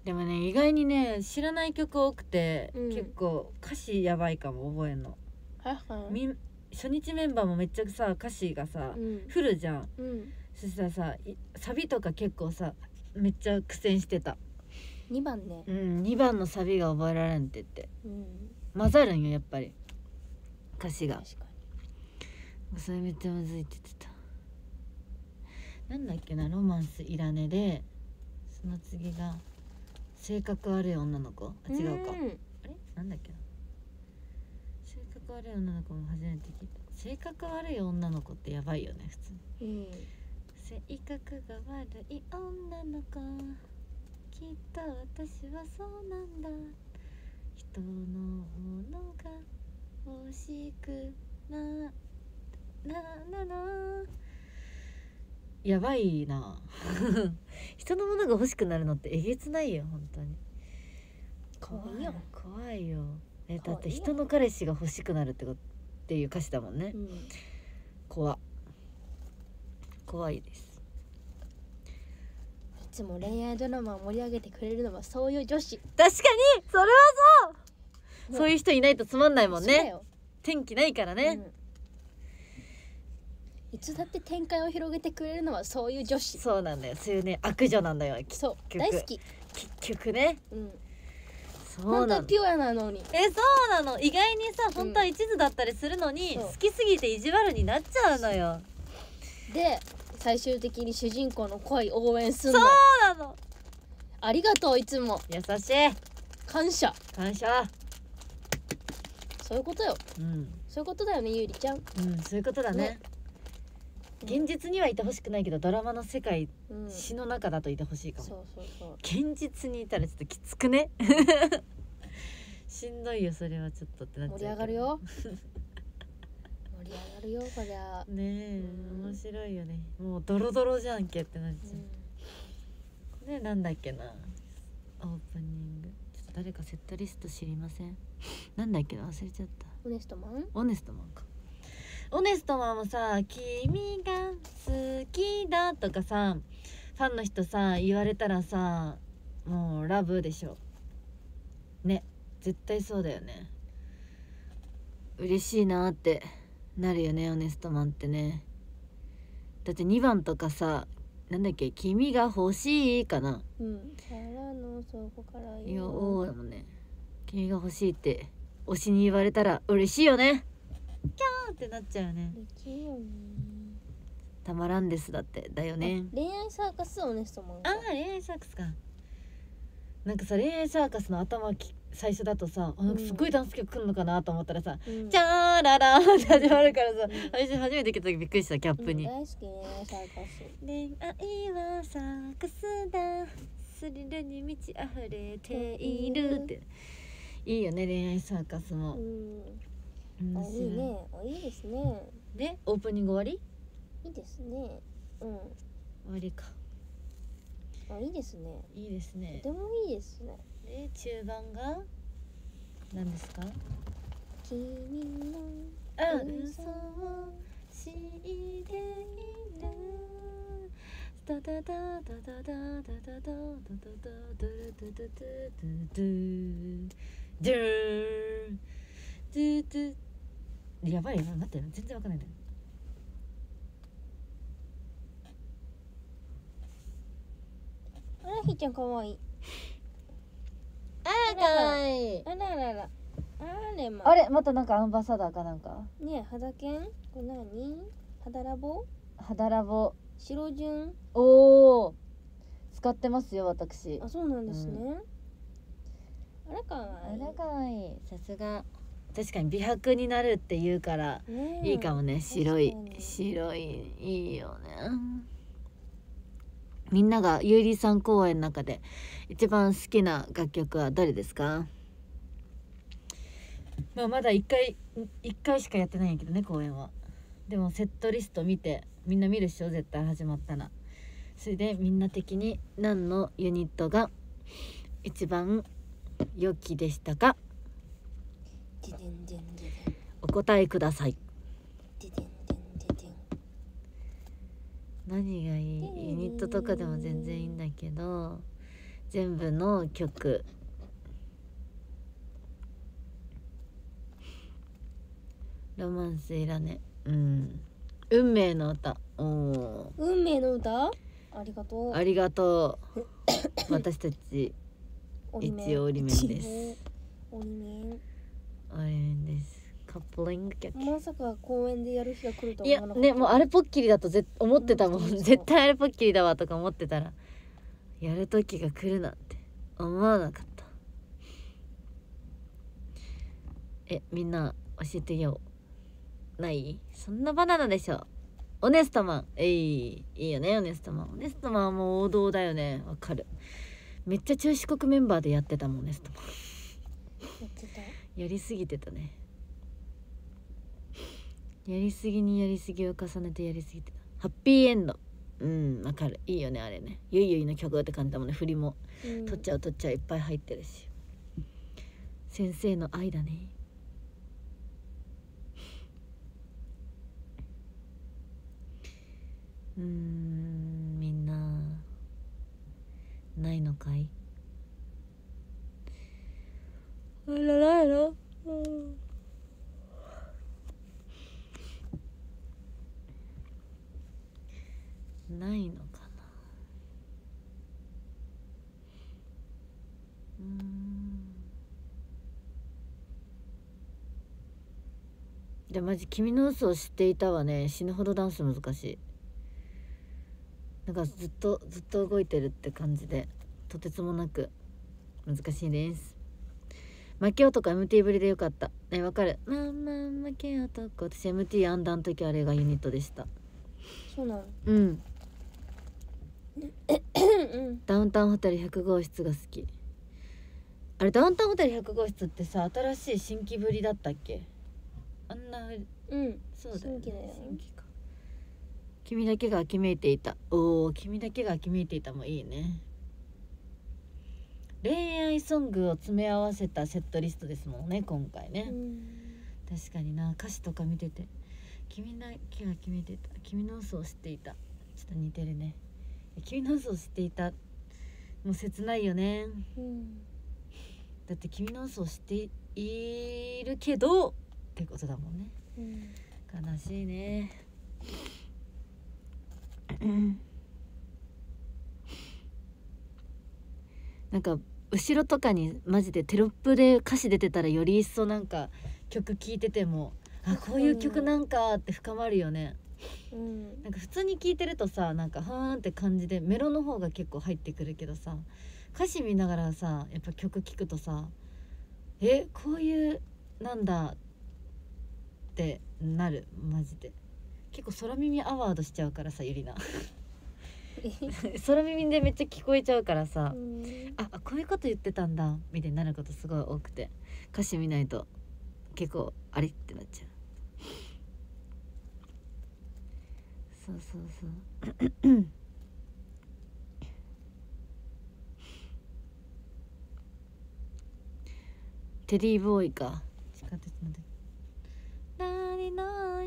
でもね意外にね知らない曲多くて、 うん、 結構歌詞やばいかも覚えんの。み初日メンバーもめっちゃさ歌詞がさ、うん、フルじゃん、うん、そしたらさサビとか結構さめっちゃ苦戦してた。 にばんね、 うん、にばんのサビが覚えられんって言って、うん、混ざるんよやっぱり歌詞が。確かにそれめっちゃむずいって言ってた。なんだっけな、ロマンスいらねでその次が性格悪い女の子、あ違うか、うん、あれなんだっけな、性格悪い女の子も初めて聞いた。性格悪い女の子ってやばいよね普通に、うん、性格が悪い女の子きっと私はそうなんだ、人のものが欲しくななななやばいな人のものが欲しくなるのってえげつないよ本当に。 怖いよ怖いよ。えだって人の彼氏が欲しくなるってことっていう歌詞だもんね、うん、怖怖いです。 いつも恋愛ドラマを盛り上げてくれるのはそういう女子。 確かにそれはそう、そういう人いないとつまんないもんね。天気ないからね、 うん、いつだって展開を広げてくれるのはそういう女子。 そうなんだよ、そういうね悪女なんだよ。 そう大好き結局ね、うん、そうなの。 本当はピュアなのに。 えそうなの、意外にさ本当は一途だったりするのに、うん、好きすぎて意地悪になっちゃうのよ。 で最終的に主人公の恋応援すんの。 そうなの。 ありがとう、いつも優しい、 感謝感謝。 そういうことよ、うん、そういうことだよねゆりちゃん。 うん、そういうことだね。ね、現実にはいてほしくないけどドラマの世界、うん、詩の中だといてほしいかも。そうそうそう。現実にいたらちょっときつくねしんどいよそれはちょっとってなっちゃう。 盛り上がるよ盛り上がるよこりゃねえ、うん、面白いよね。もうドロドロじゃんけってなっちゃう、うん、これなんだっけな、オープニングちょっと誰かセットリスト知りませんなんだっけな、忘れちゃった。 オネストマンオネストマンか。オネストマンもさ君が好きだとかさファンの人さ言われたらさもうラブでしょね、絶対そうだよね。嬉しいなってなるよねオネストマンってね。だってにばんとかさなんだっけ、君が欲しいかな、うんからの底からよだもんね。君が欲しいって推しに言われたら嬉しいよね。キャーってなっちゃうね。たまらんですだってだよね。 恋愛サーカスオネストマン。 ああ恋愛サーカスか。なんかさ恋愛サーカスの頭き最初だとさ、うん、すごいダンス曲くんのかなと思ったらさ、うん、チャーララーって始まるからさ、うん、私初めて聞いた時びっくりしたキャップに、うん、 大好き恋愛サーカス。 恋愛はサーカスだスリルに満ち溢れているって、いいよね恋愛サーカスも、うんあいいね、あいいですね。 でオープニング終わり？いいですね。うん。終わりか。 あいいですね。 いいですね。 とてもいいですね。 で中盤が何ですか？ 君の嘘を知っている。ダダダダダダダダダダダダダダダダダダダやばいよ、待って全然わかんないんだよ。 あらひーちゃんかわいい。 あらかわいい。 あらららあれまあれまたなんかアンバサダーかなんかねえ肌犬これ何肌ラボ肌ラボ白順。 おお使ってますよ私。 あそうなんですね、うん、あらかわいい。 あらかわいい。さすが確かに美白になるって言うからいいかもね。白い白いいいよね。みんながゆうりさん公演の中で一番好きな楽曲はどれですか？まあまだ一回一回しかやってないんやけどね公演は。でもセットリスト見てみんな見るっしょ絶対始まったら。それでみんな的に何のユニットが一番良きでしたか？お答えください。何がいい？ユニットとかでも全然いいんだけど全部の曲。ロマンスいらね。うん。運命の歌。おお。 運命の歌。ありがとう。 ありがとう。私たち一応オリメンです。 オリメン。 オリメンです。カップリング曲。 まさか公園でやる日が来るとは思わなかった。いやね、もうあれポッキリだとぜ思ってたもん、うん、絶対あれポッキリだわとか思ってたら、やる時が来るなんて思わなかった。え、みんな教えてよ。ない？そんなバナナでしょ。オネストマン。えい、いいよね、オネストマン。オネストマンはもう王道だよね。わかる。めっちゃ中四国メンバーでやってたもん、オネストマン。 やってた。 やりすぎてたね。やりすぎにやりすぎを重ねてやりすぎてた。ハッピーエンド。うん、わかる。いいよね、あれね。ゆいゆいの曲って感じだもんね。振りも、うん、取っちゃう取っちゃういっぱい入ってるし。先生の愛だね。うーん、みんなないのかい？あらないの？うん、ないのかな。うーん。じゃあマジ君の嘘を知っていたわね。死ぬほどダンス難しい。なんかずっとずっと動いてるって感じでとてつもなく難しいです。負け男 エムティー ぶりでよかったね。わかる。まあまあ負け男。私 エムティー アンダーの時あれがユニットでした。 そうなの。 うんダウンタウンホテルひゃく号室が好き。あれダウンタウンホテルひゃく号室ってさ、新しい新規ぶりだったっけ？あんな、 うん、 そうだよね、 新規だよ。 新規か。君だけが秋めいていた。おお、君だけが秋めいていたもいいね。恋愛ソングを詰め合わせたセットリストですもんね、今回ね。確かにな、歌詞とか見てて君だけが秋めいていた、君の嘘を知っていた、ちょっと似てるね。君の嘘を知っていたもう切ないよね、うん、だって君の嘘を知っているけどってことだもんね、うん、悲しいねなんか後ろとかにマジでテロップで歌詞出てたらより一層なんか曲聴いてても、あ、こういう曲なんかって深まるよね、うん、なんか普通に聴いてるとさ、なんかはーんって感じでメロの方が結構入ってくるけどさ、歌詞見ながらさやっぱ曲聴くとさ、え、こういうなんだってなる。マジで結構空耳アワードしちゃうからさ、ゆりな空耳でめっちゃ聞こえちゃうからさ、あ、こういうこと言ってたんだみたいになることすごい多くて、歌詞見ないと結構あれってなっちゃう。そうそうそうテディボーイか。地下鉄までなりない、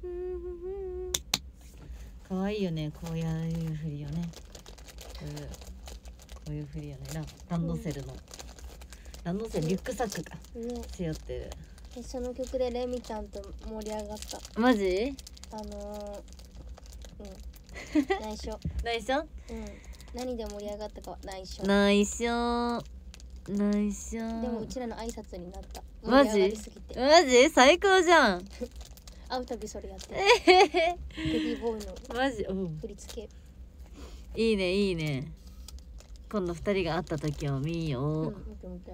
かわいいよね、こういうふりよね、こういうこういうふりよね。ラランドセルの、うん、ランドセルリュックサックか、ね、背負ってる。 その曲でレミちゃんと盛り上がった。 マジ？ あのー、うん内緒内緒？うん、 何で盛り上がったかは内緒。 内緒内緒。 でもうちらの挨拶になった。 マジ？マジ？最高じゃん会うたびそれやってる。 えテディボーイのマジ、うん、 振り付け。 いいねいいね。今度二人が会った時を見よう、うん、見てみて。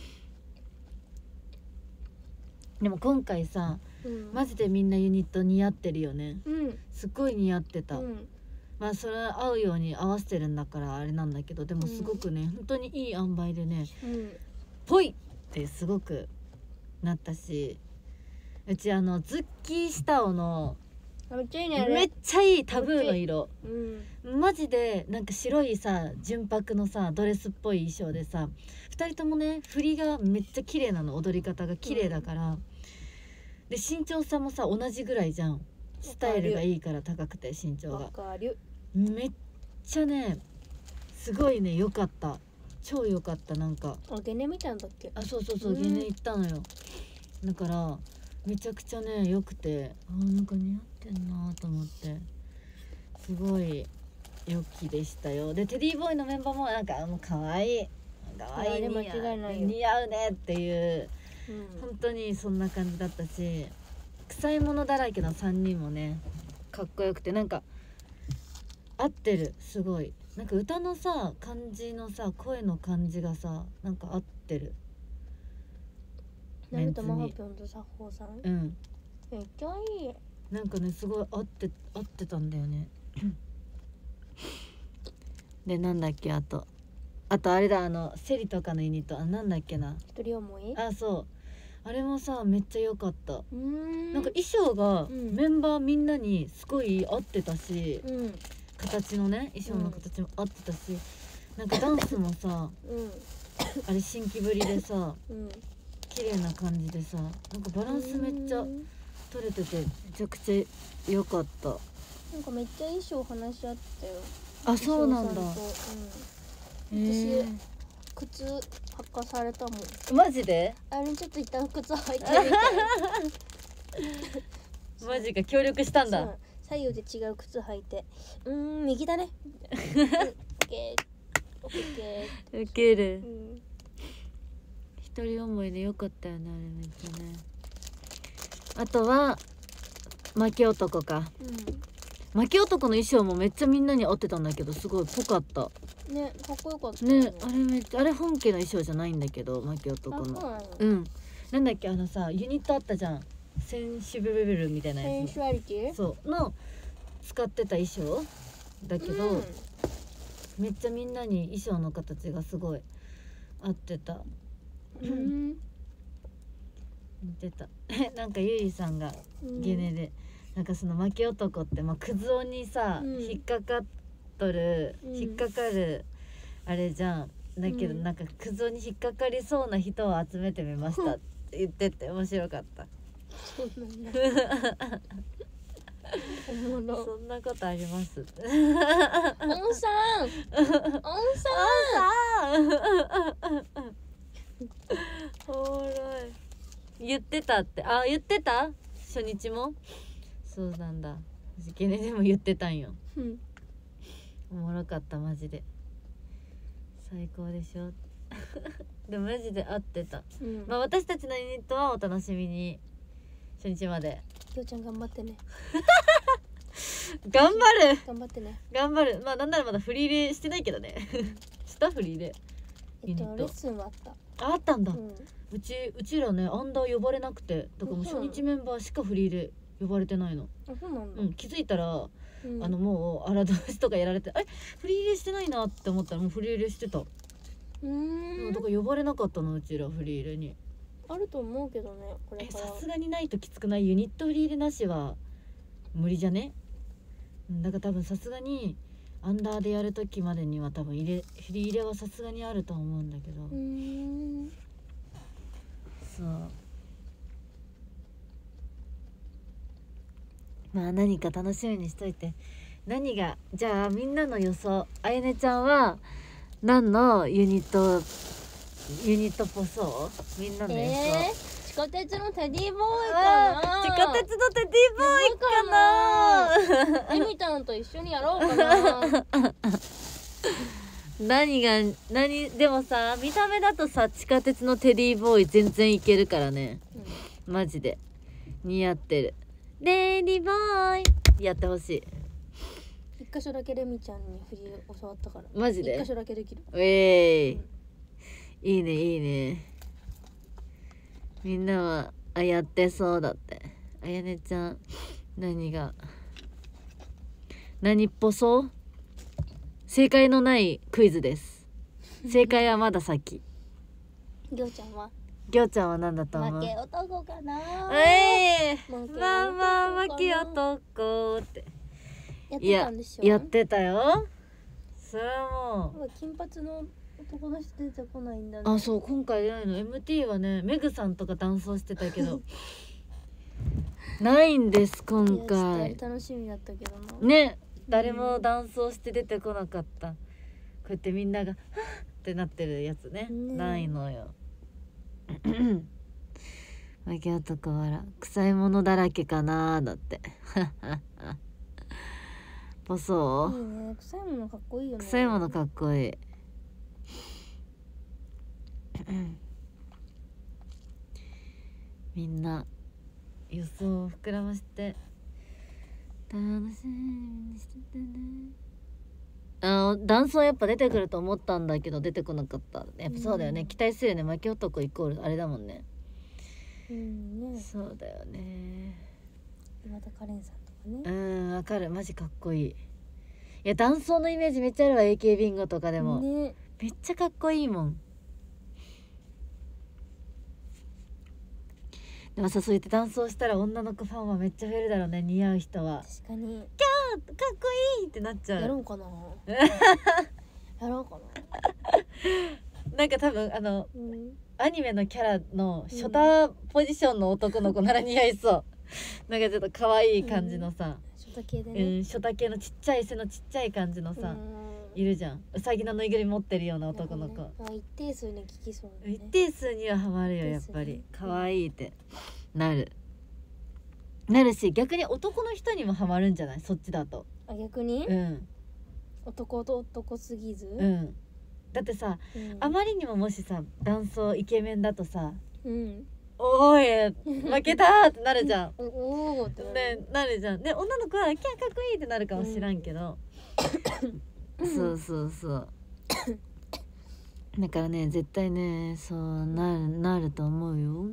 でも今回さ、うん、マジでみんなユニット似合ってるよね、うん、すっごい似合ってた、うん、まあそれ合うように合わせてるんだからあれなんだけど、でもすごくね、うん、本当にいい塩梅でね、うん、ぽいってすごくなったし、うちあのズッキーシタオのめっちゃいいね、めっちゃいいタブーの色、うん、マジでなんか白いさ純白のさドレスっぽい衣装でさ、ふたりともね振りがめっちゃ綺麗なの、踊り方が綺麗だから、うん、で身長差もさ同じぐらいじゃん、スタイルがいいから高くて身長がめっちゃねすごいね良かった。 超良かった。なんかあ、ゲネ見たんだっけ。 あ、そうそうそう、ゲネ行ったのよ。だからめちゃくちゃね良くて、あ、なんか似合ってんなと思って、すごい良きでしたよ。でテディボーイのメンバーもなんかもう可愛い可愛い似合う似合うねっていう、うん、本当にそんな感じだったし、臭いものだらけのさんにんもねかっこよくて、なんか合ってる、すごいなんか歌のさ感じのさ声の感じがさなんか合ってる。 ナルトマハピョンとサッホーさん、 うん、 めっちゃいい。 なんかねすごい合って合ってたんだよねでなんだっけ、あとあとあれだ、あのセリとかのユニット、あ、なんだっけな、 一人思い、 あ、そうあれもさめっちゃ良かった。 うん、 なんか衣装がメンバーみんなにすごい合ってたし、うん、形のね衣装の形も合ってたし、うん、なんかダンスもさ、うん、あれ新規ぶりでさ、うん、綺麗な感じでさ、なんかバランスめっちゃ取れててめちゃくちゃ良かった。 なんかめっちゃ衣装話し合ったよ。 あ、そうなんだ。 うん、私靴履かされたもん。 マジで？ あれちょっと一旦靴履いてみたいマジか、協力したんだ。 左右で違う靴履いて、うーん右だねオッケーオッケーウケる、うん、一人思いでよかったよね、あれめっちゃね。あとは負け男か、うん、負け男の衣装もめっちゃみんなに合ってたんだけど、すごいぽかったね、かっこよかったね。 ね、あれめっちゃ、あれ本家の衣装じゃないんだけど、負け男の、うん、なんだっけ、あのさユニットあったじゃん、センシブルルみたいなやつ、センシュアリティ、そうの使ってた衣装だけど、うん、めっちゃみんなに衣装の形がすごい合ってた、うん、似てたなんかゆいさんがゲネで、うん、なんかその負け男って、まあ、クズ男にさ、うん、引っかかっとる、うん、引っかかるあれじゃん。だけど、うん、なんかクズ男に引っかかりそうな人を集めてみましたって言ってて面白かったそうなんだそんなことありますおんさんおんさんおもろい。言ってたって、あ、言ってた初日もそうなんだ、ゲネでも言ってたんよ、うん、おもろかった、マジで最高でしょでもマジで合ってた、うん、まあ私たちのユニットはお楽しみに、初日まで。 きょうちゃん頑張ってね頑張る頑張ってね頑張る。まあなんならまだフリー入れしてないけどねしたフリー入れえっとレッスンはあった。 あったんだ、うん、うちうちらねアンダー呼ばれなくて、だからもう初日メンバーしかフリー入れ呼ばれてないの。 あ、そうなんだ、 うん、気づいたら、うん、あのもう荒通しとかやられて、あれフリー入れしてないなって思ったらもうフリー入れしてた。うーん、だから呼ばれなかったの、うちらフリー入れに。 あると思うけどね、これからさすがにないときつくない？ユニットフリー入れなしは無理じゃね。だから多分さすがにアンダーでやるときまでには多分入れフリー入れはさすがにあると思うんだけど、うーん、そうまあ何か楽しみにしといて。何がじゃあみんなの予想、あやねちゃんは何のユニットユニットっぽそう？みんなの予想、えー、地下鉄のテディボーイかな。 地下鉄のテディボーイかな。 エミタンと一緒にやろうかな何が何でもさ、見た目だとさ地下鉄のテディボーイ全然いけるからね、うん、マジで似合ってる。テディボーイやってほしい。 一箇所だけレミちゃんに振り教わったから。 マジで一箇所だけできる。 えー、うん、いいねいいね。みんなはあやってそうだって。あやねちゃん何が何っぽそう？正解のないクイズです。正解はまだ先。 ぎょうちゃんはぎょうちゃんは何だと思う？ 負け男かな。 ええー、まあまあ負け男ってやってたんでしょ。 やってたよ。それはもう金髪の男の人出てこないんだね。 あ、そう今回ないの。 エムティー はねメグさんとか男装してたけどないんです今回。 楽しみだったけどなね、誰も男装して出てこなかった。こうやってみんながはっってなってるやつね、ねないのよ負け男笑臭いものだらけかなだってポソいいね、臭いものかっこいいよね。 臭いものかっこいいみんな予想を膨らまして楽しみにしててね。あ、男装やっぱ出てくると思ったんだけど出てこなかった。やっぱそうだよね、うん、期待するよね。負け男イコールあれだもんね。うんね、そうだよね。 岩田カレンさんとかね。 うん、わかる。マジかっこいい。いや男装のイメージめっちゃあるわ。 エーケー ビンゴとかでも、ね、めっちゃかっこいいもん。でもさ、そう言って男装したら女の子ファンはめっちゃ増えるだろうね。似合う人は確かに。キャーかっこいいってなっちゃう。 やろうかなやろうかななんか多分あの、うん、アニメのキャラのショタポジションの男の子なら似合いそう、うん、なんかちょっと可愛い感じのさ、 うん、ショタ系でね、 うん、ショタ系のちっちゃい背のちっちゃい感じのさ、うん、いるじゃん。うさぎのぬいぐるみ持ってるような男の子、ね、 あ、一定数に聞きそうだね。 一定数にはハマるよやっぱり。可愛いってなるなるし、逆に男の人にもハマるんじゃない？そっちだと。 あ、逆に？ うん。 男と男すぎず？ うん。だってさ、うん、あまりにももしさ男装イケメンだとさ、うん、おーい負けたーってなるじゃんおおってなる、ね、 なるじゃん。で女の子はキャーかっこいいってなるかもしらんけど、うん、そうそうそうだからね絶対ねそうなるなると思うよ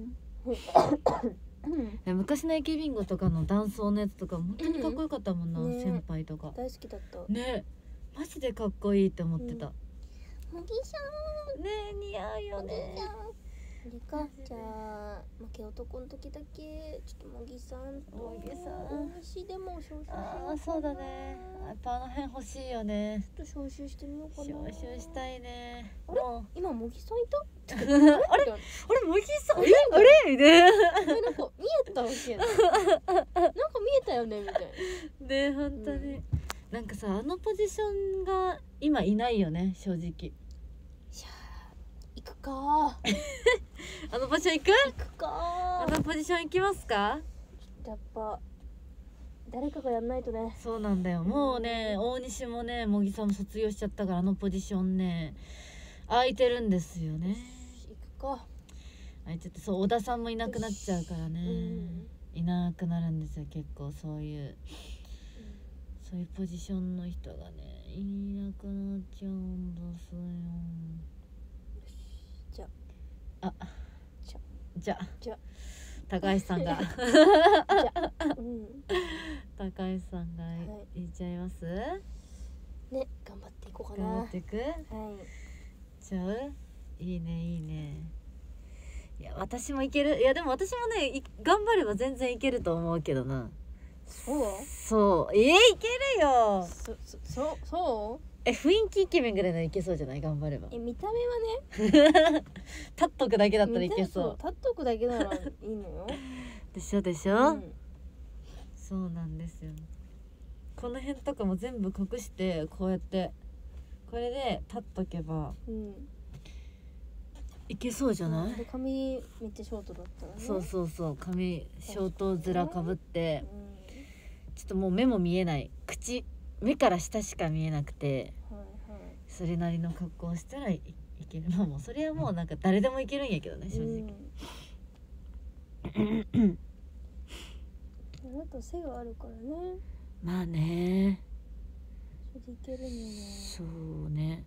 昔の エーケー ビンゴとかの男装のやつとか本当にかっこよかったもんな、うん、先輩とか大好きだったね。マジでかっこいいって思ってた。もぎさんねえ似合うよね。 あれか、じゃあ負け男の時だけちょっともぎさんともぎさん大西でも招集しようかな。 ああそうだね。やっぱあの辺欲しいよね。 ちょっと招集してみようかな。 招集したいね。 あれ今もぎさんいたあれあれもぎさんえあれみたいななんか見えたわけなんか見えたよねみたいなね。本当に、うん、なんかさあのポジションが今いないよね正直。いや行くかあのポジション行く行くかあのポジション行きますか。 やっぱ誰かがやんないとね。 そうなんだよ。もうね大西もね茂木さんも卒業しちゃったからあのポジションね空いてるんですよね。 行くか。 空いちゃって、そう小田さんもいなくなっちゃうからね、うん、いなくなるんですよ結構そういう、うん、そういうポジションの人がねいなくなっちゃうんですよ。 じゃあじゃじゃじゃ高橋さんがじゃ、 うん、 高橋さんが言っちゃいます、はい、 ね。頑張っていこうかな。 頑張っていく、はい、ちゃういいねいいね。いや私もいける。いやでも私もね頑張れば全然いけると思うけどな。 そうそうえー、いけるよ。 そそそうえ雰囲気イケメンぐらいならいけそうじゃない？頑張れば。 え見た目はね立っとくだけだったらいけそう。 立っとくだけならいいのよでしょでしょ、うん、そうなんですよ。この辺とかも全部隠してこうやってこれで立っとけば、うん、いけそうじゃない？ で髪めっちゃショートだったらね。 そうそうそう髪ショート面かぶって、うん、ちょっともう目も見えない口目から下しか見えなくて、はいはい、それなりの格好をしたら い, いける。まあもうそれはもうなんか誰でもいけるんやけどね正直、うん、 あなた背があるからね。 まあねそれでいけるのよ。 そうね。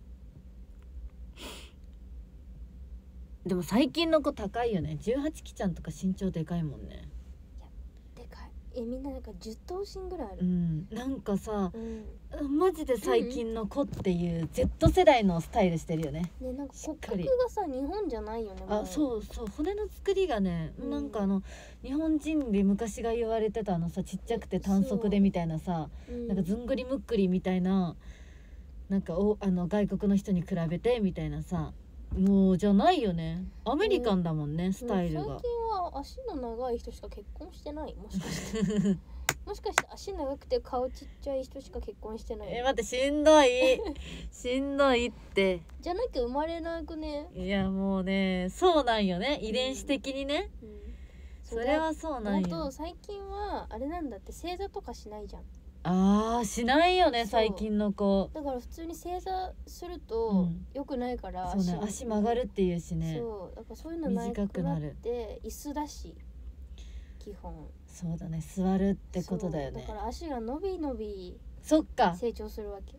でも最近の子高いよね。じゅうはちきちゃんとか身長でかいもんね。 いやでかい。えみんななんかじゅっ頭身ぐらいある。 うん、なんかさ、うん、マジで最近の子っていう Z 世代のスタイルしてるよね。 ねなんか骨格がさ日本じゃないよね。 あそうそう骨の作りがね、うん、なんかあの日本人で昔が言われてたあのさちっちゃくて短足でみたいなさ、うん、なんかずんぐりむっくりみたいななんかおあの外国の人に比べてみたいなさ。もうじゃないよね。アメリカンだもんね、えー、スタイルが。 最近は足の長い人しか結婚してないもしかしてもしかして足長くて顔ちっちゃい人しか結婚してない？ え待ってしんどいしんどいってじゃなきゃ生まれなくね？ いやもうねそうなんよね遺伝子的にね、うんうん、それはそうなんよ。 と最近はあれなんだって正座とかしないじゃん。 あーしないよね最近の子。 だから普通に正座すると良くないから、 うん、そうね足曲がるっていうしね。 そうだからそういうのないくなって椅子だし基本。 そうだね座るってことだよね。 だから足が伸び伸びそっか成長するわけ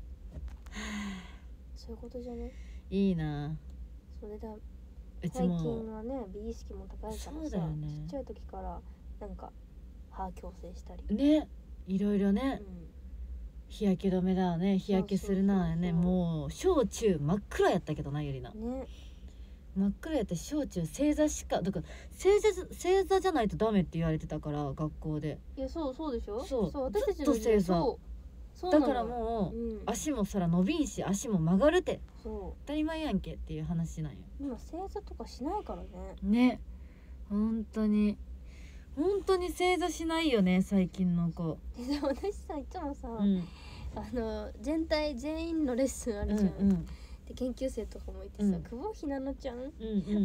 そういうことじゃね。 いいな。それだ最近はね美意識も高いからさ、ね、ちっちゃい時からなんか歯矯正したりねいろいろね、うん、日焼け止めだね日焼けするなよね。もう小中真っ暗やったけどなゆりな、ね、真っ暗やって小中正座しかだから正座正座じゃないとダメって言われてたから学校で。 いやそうそうでしょ。 そうそう私たちのずっと正座だからもう、うん、足もそら伸びんし足も曲がるてそう当たり前やんけっていう話なんよ。 今正座とかしないからね。 ね本当に本当に正座しないよね最近の子。 で私さいつもさ、うん、あの全体全員のレッスンあるじゃん、うんうん、で研究生とかもいてさ、うん、久保ひなのちゃん、うんうん、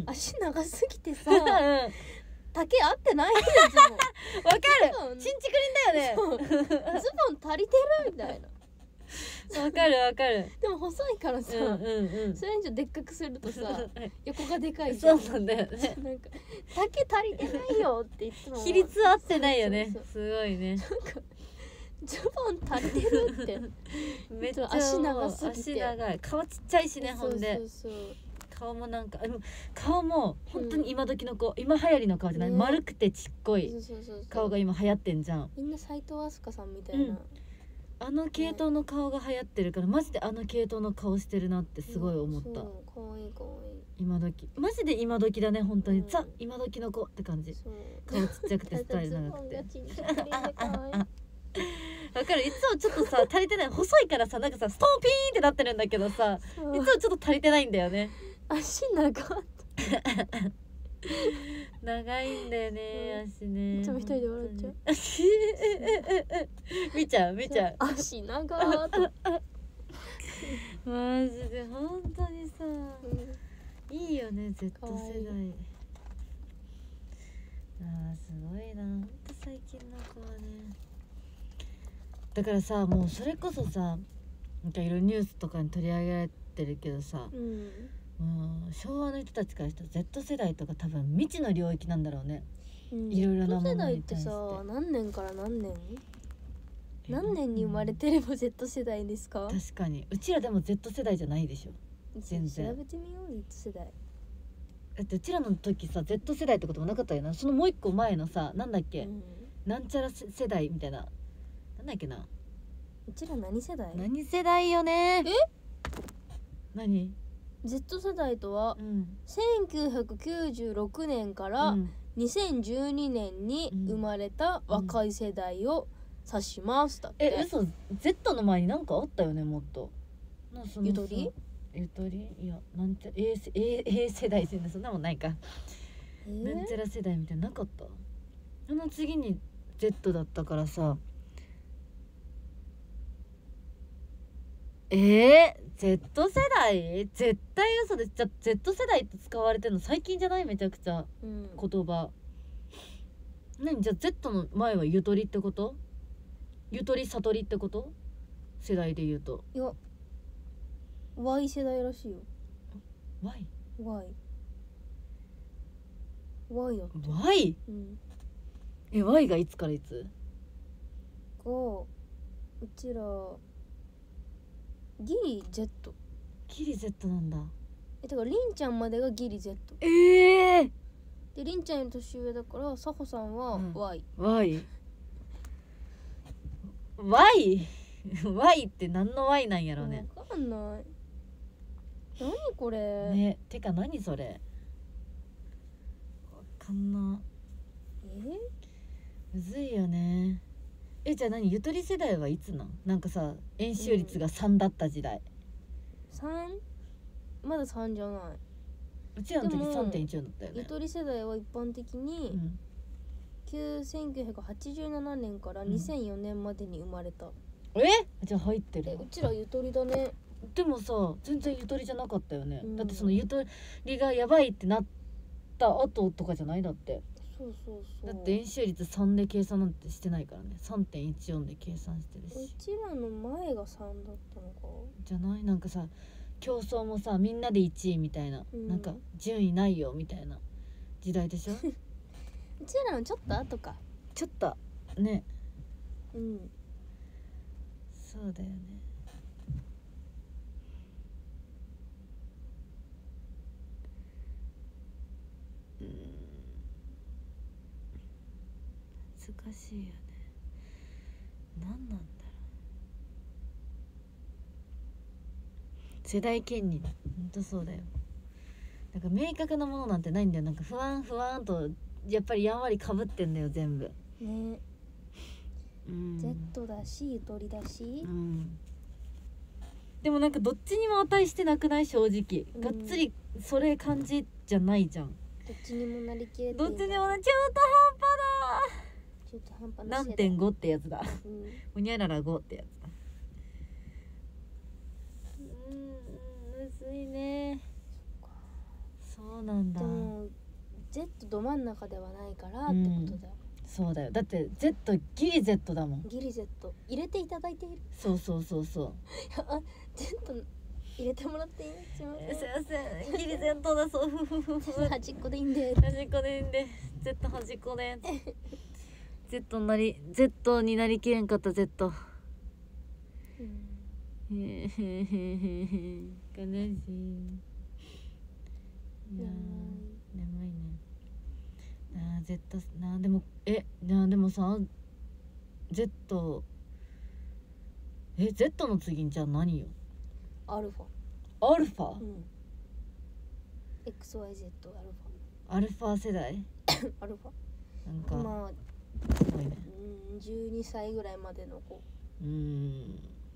足長すぎてさ丈合ってないんじゃん。 わかるちんちくりんだよね。 ズボン足りてるみたいな。 わかるわかる。 でも細いからさ、うんうんうん、それ以上でっかくするとさ横がでかいじゃん。そうなんだよね。 なんか丈足りてないよっていつも比率合ってないよね。そうそうそうすごいね。なんかズボン足りてるってめっちゃ足長すぎて足長い顔ちっちゃいしね。ほんでそうそうそう顔もなんか顔も本当に今時の子、うん、今流行りの顔じゃない、ね、丸くてちっこい顔が今流行ってんじゃん。 みんな斎藤飛鳥さんみたいな、うん、 あの系統の顔が流行ってるから、マジであの系統の顔してるなってすごい思った。 かわいいかわいい今時マジで今時だね本当に、うん、ザ今時の子って感じ。顔ちっちゃくてスタイル長くてわかる。いつもちょっとさ足りてない細いからさなんかさストーンピーンってなってるんだけどさいつもちょっと足りてないんだよね。 足長っ長いんだよね、うん、足ね。 いつも一人で笑っちゃう見ちゃう見ちゃう足長っとマジで本当にさ、うん、いいよね Z 世代。あーすごいなほんと最近の子はね。だからさもうそれこそさなんかいろいろニュースとかに取り上げられてるけどさ、うんもう昭和の人たちからしたら Z 世代とか多分未知の領域なんだろうね、うん、いろいろなものに対して。 Z 世代ってさ何年から何年何年に生まれてれば Z 世代ですか。 確かにうちらでも Z 世代じゃないでしょ全然。 調べてみよう Z 世代。 だってうちらの時さ Z 世代ってこともなかったよな。そのもう一個前のさなんだっけ、うん、なんちゃら世代みたいななんだっけな。 うちら何世代何世代よね。 え何 Z 世代とは、うん、せんきゅうひゃくきゅうじゅうろくねんからにせんじゅうにねんに生まれた若い世代を指しますだって、 うん、え嘘 Z の前に何かあったよねもっと。 なそのゆとりゆとりいやなんちゃ A, A, A 世代戦でそんなもんないか、えー、なんちゃら世代みたいななかった。あの次に Z だったからさえー、Z 世代絶対嘘です。じゃ Z 世代って使われてるの最近じゃないめちゃくちゃ、うん、言葉何じゃあ Z の前はゆとりってこと。ゆとり悟りってこと世代で言うと。 いや Y 世代らしいよ。 Y? Y Y だって Y? うん、え Y がいつからいつがうちらギリ Z。 ギリ Z なんだ。 えだからりんちゃんまでがギリ Z。 ええー、 でりんちゃんより年上だからさほさんは Y、 うん、Y Y Y って何の Y なんやろうね。 わかんない。何これね。てか何それわかんな。 えむずいよね。えじゃあ何ゆとり世代はいつなん。なんかさ円周率がさんだった時代、 うん、さんまださんじゃない。 うちらの時 さんてんいちよん だったよね。 ゆとり世代は一般的にせんきゅうひゃくはちじゅうななねんからにせんよねんまでに生まれた、 うん、えじゃあ入ってる。 うちらゆとりだね。 でもさ全然ゆとりじゃなかったよね、うん、だってそのゆとりがやばいってなった後とかじゃない。だってそうそうそう、 だって円周率さんで計算なんてしてないからね。 さんてんいちよん で計算してるし。 うちらの前がさんだったのかじゃない。なんかさ競争もさみんなでいちいみたいな、うん、なんか順位ないよみたいな時代でしょうちらのちょっと後か。 ちょっとね。 うんそうだよね。うん難しいよね。何なんだろう。世代権利ほんとそうだよ。なんか明確なものなんてないんだよ。なんか不安不安とやっぱりやんわりかぶってんだよ全部ね。 うん、 Z だしゆとりだし、 うん、でもなんかどっちにも値してなくない正直、うん、がっつりそれ感じじゃないじゃん。 どっちにもなりきれてどっちにもな中途半端だ。 中途半端な何点ごってやつだ、 うん、 ほにゃららごってやつだ。うんむずいね。そうなんだ。 でも Z ど真ん中ではないからってことだよ、 うん、そうだよ。だって Z ギリ Z だもん。 ギリ Z 入れていただいている。 そうそうそうそうあ Z 入れてもらっていい？すいませんすいませんギリ Z だそう端っこでいいんで端っこでいいんで Z 端っこでZ になり Z になりきれんかった Z、うん、へへへへ悲しい。いや眠いね。あー Z な。でもえなでもさ Z え Z の次にじゃあ何よ。 アルファアルファ、 うん、エックスワイゼット アルファアルファ世代アルファなんかまあすごいね。 うんじゅうにさいぐらいまでの子。 うーん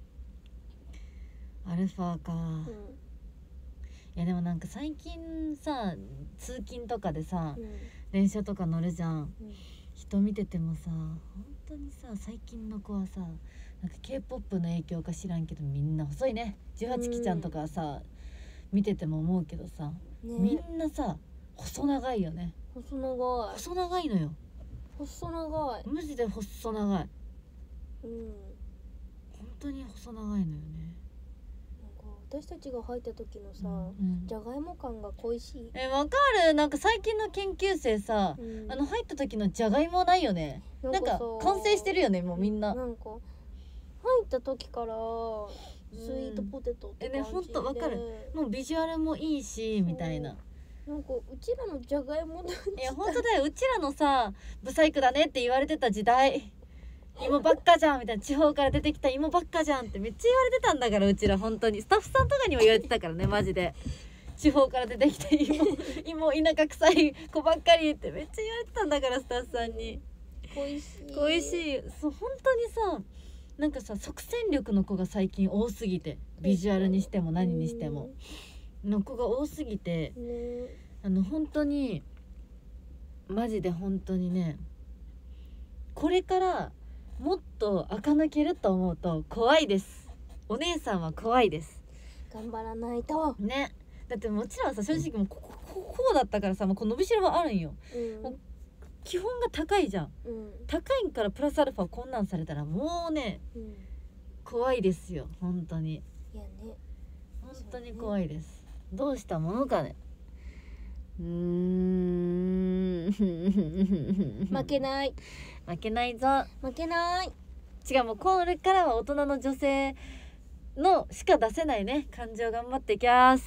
アルファか、うん、いやでもなんか最近さ通勤とかでさ、うん、電車とか乗るじゃん、うん、人見ててもさ本当にさ最近の子はさなんか K-ポップ の影響か知らんけどみんな細いね。じゅうはちきちゃんとかさ、うん、見てても思うけどさ、ね、みんなさ細長いよね。 細長い細長いのよ。 細長いマジで細長い。 うん本当に細長いのよね。 私たちが入った時のさ、うん、じゃがいも感が恋しい。 え、わかる。なんか最近の研究生さ、うん、あの入った時のじゃがいもないよね。なんか完成してるよねもうみんな。 なんか入った時からスイートポテトって感じで、うん、えねほんとわかる。もうビジュアルもいいしみたいな。 なんかうちらのじゃがいもだ。 いやほんとだよ。うちらのさブサイクだねって言われてた時代。芋ばっかじゃんみたいな、地方から出てきた芋ばっかじゃんってめっちゃ言われてたんだから。うちら本当にスタッフさんとかにも言われてたからねマジで。地方から出てきた芋芋田舎臭い子ばっかりってめっちゃ言われてたんだからスタッフさんに。 恋しい恋しい。そう本当にさなんかさ即戦力の子が最近多すぎて、ビジュアルにしても何にしてもの子が多すぎて、ね、あの本当にマジで本当にねこれからもっと垢抜けると思うと怖いです。お姉さんは怖いです。 頑張らないとね。だってもちろんさ正直もうここここうだったからさもうこの伸びしろはあるんよ、うん、もう基本が高いじゃん、うん、高いんからプラスアルファこんなんされたらもうね、うん、怖いですよ本当に。 いやね本当に怖いです、ね、どうしたものかね。うーん負けない負けないぞ。 負けない。 違うもうこれからは大人の女性のしか出せないね感情頑張っていきます。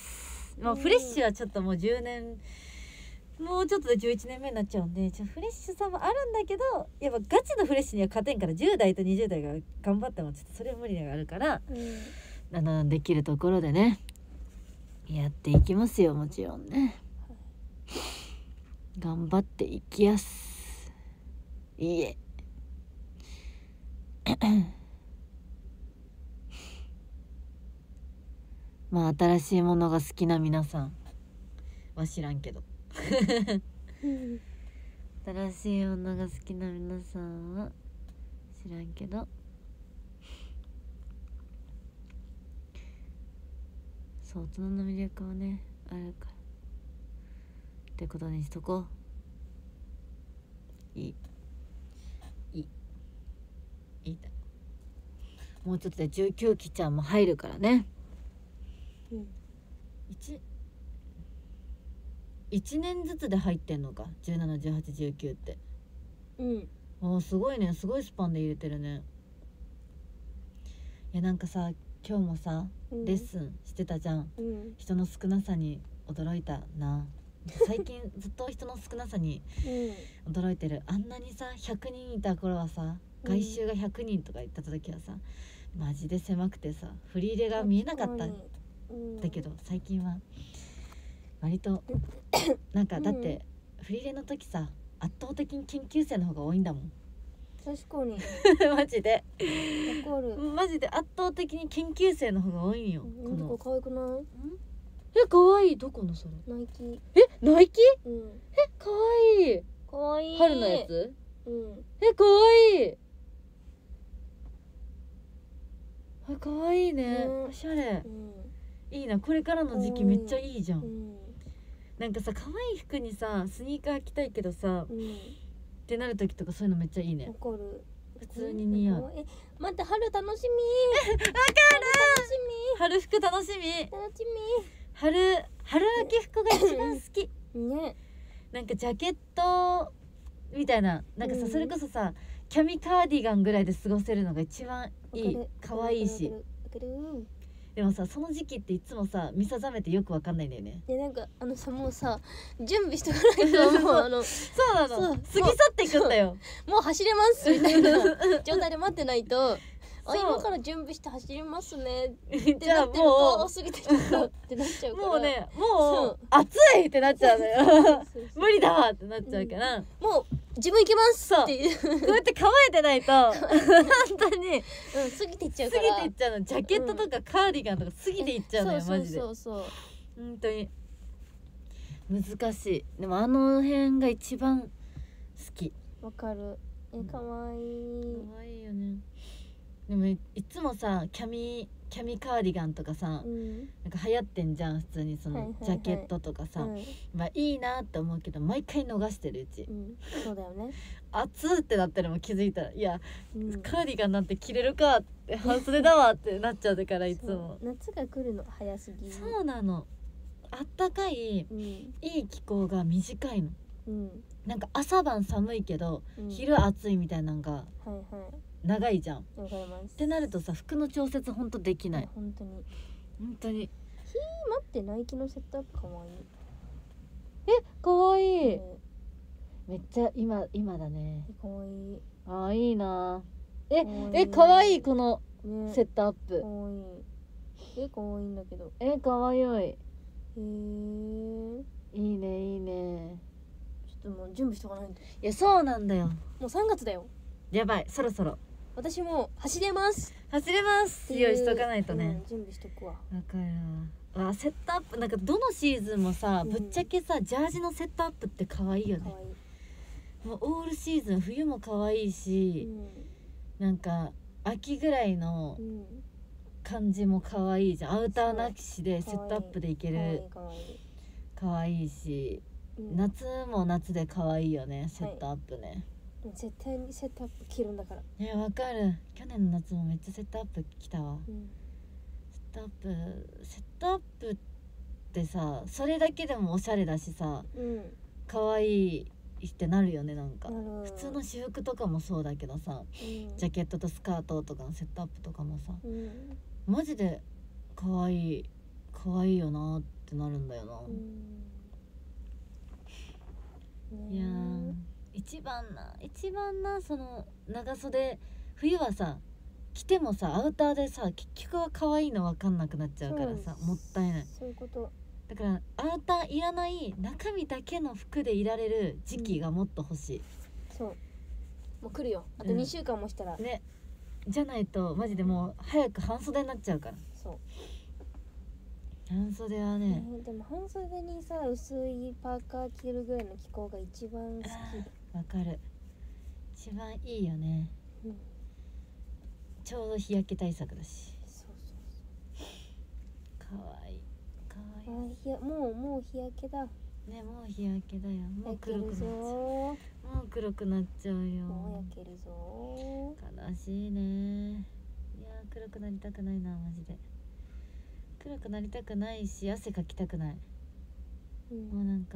もうフレッシュはちょっともうじゅうねんもうちょっとでじゅういちねんめになっちゃうんでちょフレッシュさもあるんだけどやっぱガチのフレッシュには勝てんからじゅう代とにじゅう代が頑張ってもちょっとそれは無理があるから、うん、あのできるところでねやっていきますよもちろんね。頑張っていきやす。いいえまあ新しいものが好きな皆さんは知らんけど新しい女が好きな皆さんは知らんけど、そう、大人の魅力はねあるからってことにしとこう。いいいいいいだ。もうちょっとでじゅうきゅうきちゃんも入るからね。うん、1, いちねんずつで入ってんのか。じゅうなな、じゅうはち、じゅうきゅうって。うん。あ、すごいね。すごいスパンで入れてるね。いや、なんかさ、今日もさ、うん、レッスンしてたじゃん、うん、人の少なさに驚いたな。最近ずっと人の少なさに驚いてる。あんなにさひゃくにんいた頃はさ、外周がひゃくにんとか言った時はさ、マジで狭くてさ、振り入れが見えなかったんだけど、最近は割となんか、だって振り入れの時さ、圧倒的に研究生の方が多いんだもん。 確かにマジでわかる。 マジで圧倒的に研究生の方が多いんよ。 この子可愛くない？ え、可愛い。どこのそれ？ ナイキ。 え、ナイキ？ うん。え、 可愛い。 可愛い。 春のやつ？ うん。 え、可愛い。あ、可愛いね。おしゃれ。うん、いいな。これからの時期めっちゃいいじゃん。うん、なんかさ、可愛い服にさ、スニーカー着たいけどさ、うん、ってなる時とかそういうのめっちゃいいね。 わかる。 普通に似合う。 え、待って、春楽しみ。わかる。春服楽しみ。 楽しみ。 春春秋服が一番好き。 ね。 なんかジャケットみたいな、なんかさ、それこそさ、キャミカーディガンぐらいで過ごせるのが一番いい。可愛いし。でもさ、その時期っていつもさ、見定めてよくわかんないんだよね。 で、なんかあのさ、もうさ、準備しとかないともうあのそうなの。過ぎ去っていくんだよ。 もう走れますみたいな状態で待ってないと。あ、今から準備して走りますねってなってると、過ぎてきたってなっちゃうから、 もうね、もう暑いってなっちゃうのよ。無理だわってなっちゃうから、 もう自分行けますっていう、 こうやって乾いてないと本当に、 うん、過ぎていっちゃうから、 過ぎていっちゃうの。ジャケットとかカーディガンとか過ぎていっちゃうのよ、マジで。 そうそうそう、 本当に難しい。でもあの辺が一番好き。 わかる。え、かわいい。 かわいいよね。でも い, いつもさ、キャミキャミカーディガンとかさ、うん、なんか流行ってんじゃん、普通にそのジャケットとかさ、はいはいはい、まあいいなって思うけど毎回逃してるうち、うん、 そうだよね。 暑ってなってるも気づいたら、いや、うん、カーディガンなんて着れるかって、半袖だわってなっちゃうからいつも夏が来るの早すぎ。 そうなの。あったかい、うん、いい気候が短いの、うん、なんか朝晩寒いけど、うん、昼暑いみたいなのが、はいはい、長いじゃん。 わかります。 ってなるとさ、服の調節ほんとできない。 本当に本当に。 ひー、待って、ナイキのセットアップかわいい。 え、かわいい、ね、めっちゃ今今だね。 かわいい。 あー、いいな。ええ、かわいい。このセットアップ、 ね、かわいい。え、かわいいんだけど。 え、かわいい。へえ、 いいねいいね。 ちょっともう準備しとかないと。 いや、そうなんだよ。 もうさんがつだよ。 やばい、そろそろ私も走れます走れます用意しとかないとね、 うん、準備しとくわ。 わかるわ。わ、セットアップ、なんかどのシーズンもさ、うん、ぶっちゃけさ、ジャージのセットアップって可愛いよね。 可愛い。 もうオールシーズン、冬も可愛いし、うん、なんか秋ぐらいの感じも可愛いじゃん。アウターなしでセットアップでいける。可愛いし、うん、夏も夏で可愛いよね、セットアップね。はい、 絶対にセットアップ着るんだから。 いや、わかる。去年の夏もめっちゃセットアップ着たわ、うん、セットアップセットアップってさ、それだけでもおしゃれだしさ、うん、可愛いってなるよね。なんか普通の私服とかもそうだけどさ、うん、ジャケットとスカートとかのセットアップとかもさ、うん、マジで可愛い可愛いよなってなるんだよな、うん、いやー、一番な一番なその長袖、冬はさ着てもさアウターでさ結局は可愛いの分かんなくなっちゃうからさ、もったいない。 そういうことだからアウターいらない中身だけの服でいられる時期がもっと欲しい、うん、 そうもう来るよ、あとにしゅうかんもしたら、 うん、ね、じゃないとマジでもう早く半袖になっちゃうから。 そう、 半袖はね、 えー、でも半袖にさ薄いパーカー着るぐらいの気候が一番好き。 わかる。一番いいよね、 うん、 ちょうど日焼け対策だし。 そうそうそうかわいいかわいい。 あ日やもうもう日焼けだね、もう日焼けだよ。もう黒くなっちゃう。 ももう黒くなっちゃうよ。 もう焼けるぞ。 悲しいね。いや黒くなりたくないな、マジで。黒くなりたくないし、汗かきたくない、うん、もうなんか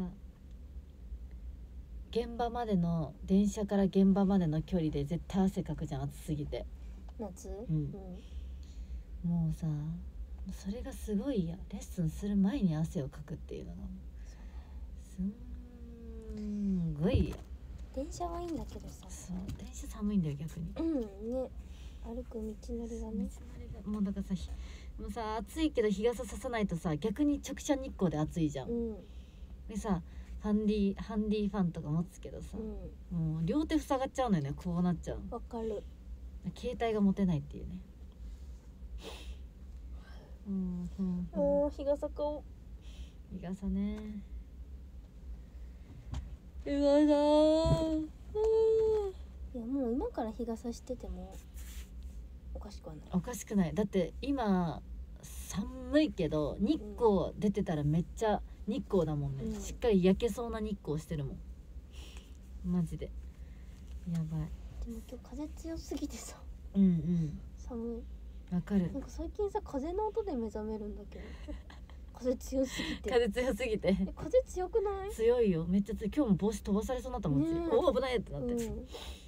現場までの電車から現場までの距離で絶対汗かくじゃん、暑すぎて。 夏、 うん、うん、もうさそれがすごいや。レッスンする前に汗をかくっていうのがすんごいや。 電車はいいんだけどさ。 そう電車寒いんだよ逆に。 うんね、歩く道のりがね。道のりがもうだからさ、もうさ暑いけど日傘ささないとさ逆に直射日光で暑いじゃん、うん、でさハンディハンディファンとか持つけどさ、うん、もう両手塞がっちゃうのよね。こうなっちゃう。 わかる。 携帯が持てないっていうね。うんうんうん、 おー日傘買おう。 日傘ね。日傘ー。 いやもう今から日傘しててもおかしくはない。 おかしくない。だって今寒いけど日光出てたらめっちゃ日光だもんね、うん、しっかり焼けそうな日光してるもんマジでやばい。 でも今日風強すぎてさ、 うんうん、 寒い。 わかる。 なんか最近さ風の音で目覚めるんだけど風強すぎて。 風強すぎてえ風強くない？ 強いよ、めっちゃ強い。今日も帽子飛ばされそうになったもん、ね、おお危ないってなって、うん、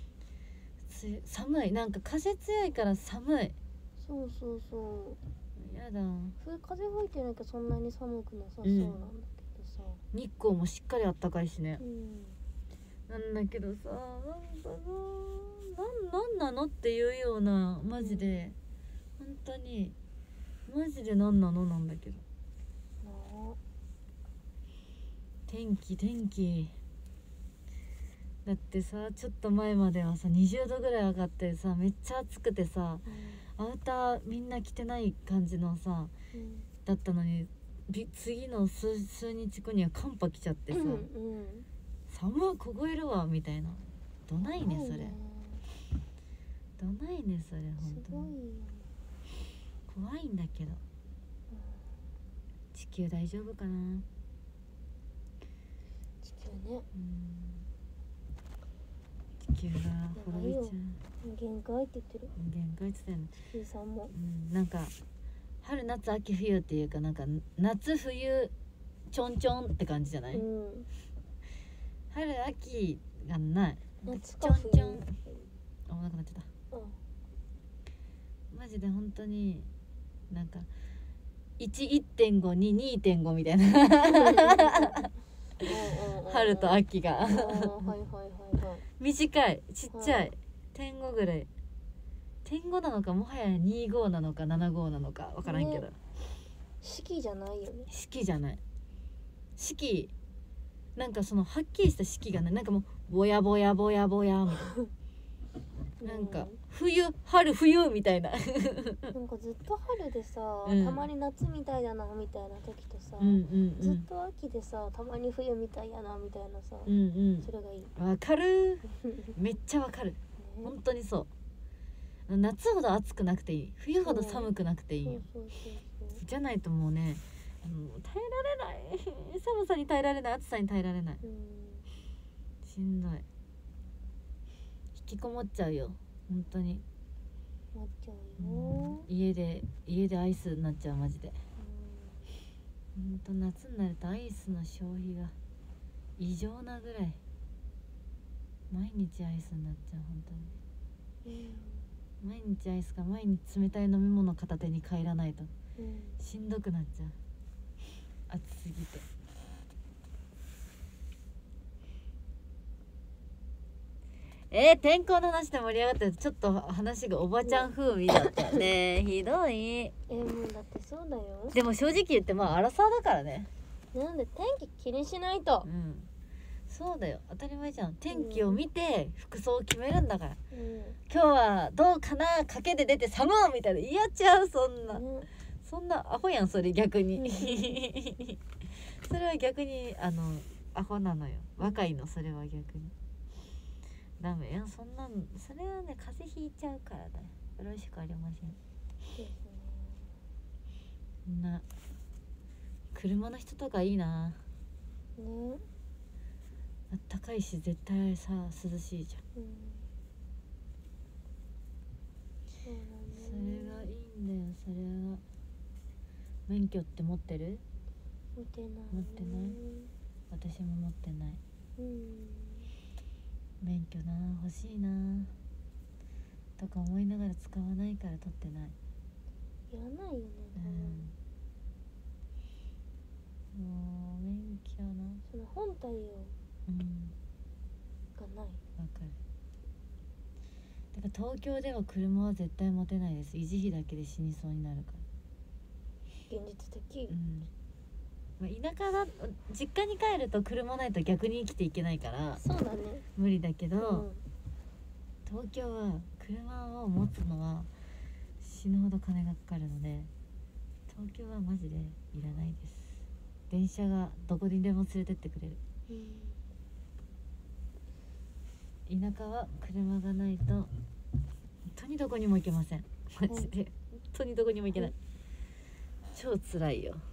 寒い。なんか風強いから寒い。 そうそうそう。 やだ。 風吹いてなきゃそんなに寒くなさそうなんだけどさ、 うん、日光もしっかりあったかいしね、うん、なんだけどさ、なんかな、なんなのっていうようなマジで、うん、本当にマジでなんなのなんだけど、天気天気だってさ、ちょっと前まではさにじゅうどぐらい上がってさめっちゃ暑くてさ、うん、アウターみんな着てない感じのさ、うん、だったのに次の 数, 数日後には寒波来ちゃってさ、うんうん、寒い凍えるわみたいな。どないねそれ、どないねそれ、本当に怖いんだけど、地球大丈夫かな。 地球ね、 うん、地球が滅びちゃう。 限界って言ってる。 限界って言ってたよね。 地球さんも、 うん、なんか春夏秋冬っていうか、なんか夏冬ちょんちょんって感じじゃない、うん、春秋がない。 夏か冬ちょんちょん。あ、なくなっちゃった、うん、マジで本当になんか いち、いってんご に にてんご みたいな春と秋がはいはいはいはい短いちっちゃい、はい、点ごぐらい。点ごなのかもはやにじゅうごなのかななじゅうごなのか分からんけど、ね、 四季じゃないよね。 四季じゃない。四季なんかそのはっきりした四季がない。なんかもうぼやぼやぼやぼやみたいななんか冬春冬みたいななんかずっと春でさ、うん、たまに夏みたいだなみたいな時とさ、 うんうんうん、 ずっと秋でさたまに冬みたいやなみたいなさ、 うんうん、 それがいい。 わかるめっちゃわかる、ね、本当にそう。夏ほど暑くなくていい、冬ほど寒くなくていいよ。じゃないともうね、もう耐えられない寒さに耐えられない、暑さに耐えられない、うん、しんどい。引きこもっちゃうよ本当に。 なっちゃうよ、 うん、家で家でアイスになっちゃうマジで、うん、本当夏になるとアイスの消費が異常なぐらい毎日アイスになっちゃう本当に、うん、毎日アイスか毎日冷たい飲み物片手に帰らないと、うん、しんどくなっちゃう暑すぎて。えー、天候の話で盛り上がってちょっと話がおばちゃん風味だったねひどい。 えー、もうだってそうだよ。 でも正直言ってまあアラサーだからね。 なんで天気気にしないと、 うん、そうだよ当たり前じゃん。天気を見て服装を決めるんだから、うん、今日はどうかな賭けで出て寒いみたいな言い合っちゃう。そんな、うん、そんなアホやんそれ逆に、うん、それは逆にあのアホなのよ若いのそれは逆に。 ダメ。いや、そんなんそれはね、風邪ひいちゃうからだよ。よろしくありません。な、車の人とかいいなね。あったかいし絶対さ涼しいじゃん、うん、そうだね。それがいいんだよ。それは免許って持ってる？ 持ってない。 持ってない。私も持ってない、うん、免許な、欲しいなとか思いながら使わないから取ってない。 いらないよね、 うん、もう免許な、 その本体を、うん、がない。 わかる。だから東京では車は絶対持てないです。維持費だけで死にそうになるから。 現実的。うん、 まあ、田舎だ、実家に帰ると車ないと逆に生きていけないから、 そうだね、 無理だけど、うん、東京は車を持つのは死ぬほど金がかかるので、東京はマジでいらないです。電車がどこにでも連れてってくれる、うん、田舎は車がないと本当にどこにも行けません。マジで、うん、本当にどこにも行けない、うん、超辛いよ。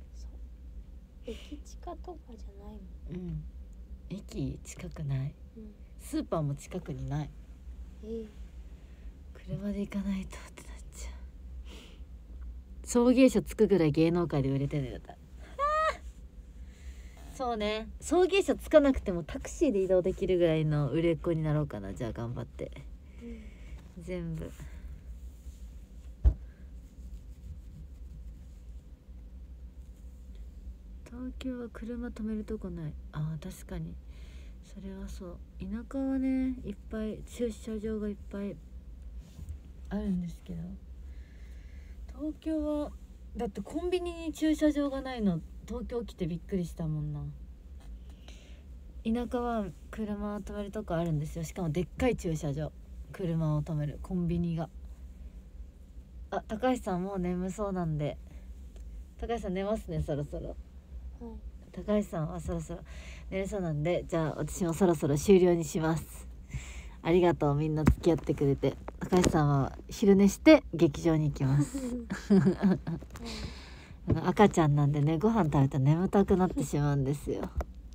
駅近とかじゃないもん。 うん、駅近くない、うん、スーパーも近くにない、えー、車で行かないとってなっちゃう。送迎車つくぐらい芸能界で売れてるよ。そうね、送迎車つかなくてもタクシーで移動できるぐらいの売れっ子になろうかな。じゃあ頑張って、うん、全部東京は車止めるとこない。あー確かにそれはそう。田舎はねいっぱい駐車場がいっぱいあるんですけど、東京はだってコンビニに駐車場がないの東京来てびっくりしたもんな。田舎は車を止めるとこあるんですよ。しかもでっかい駐車場、車を止めるコンビニが。あ、高橋さんもう眠そうなんで、高橋さん寝ますねそろそろ、はい、高橋さんはそろそろ寝れそうなんで、じゃあ私もそろそろ終了にします。ありがとう、みんな付き合ってくれて。高橋さんは昼寝して劇場に行きます赤ちゃんなんでね、ご飯食べたら眠たくなってしまうんですよ。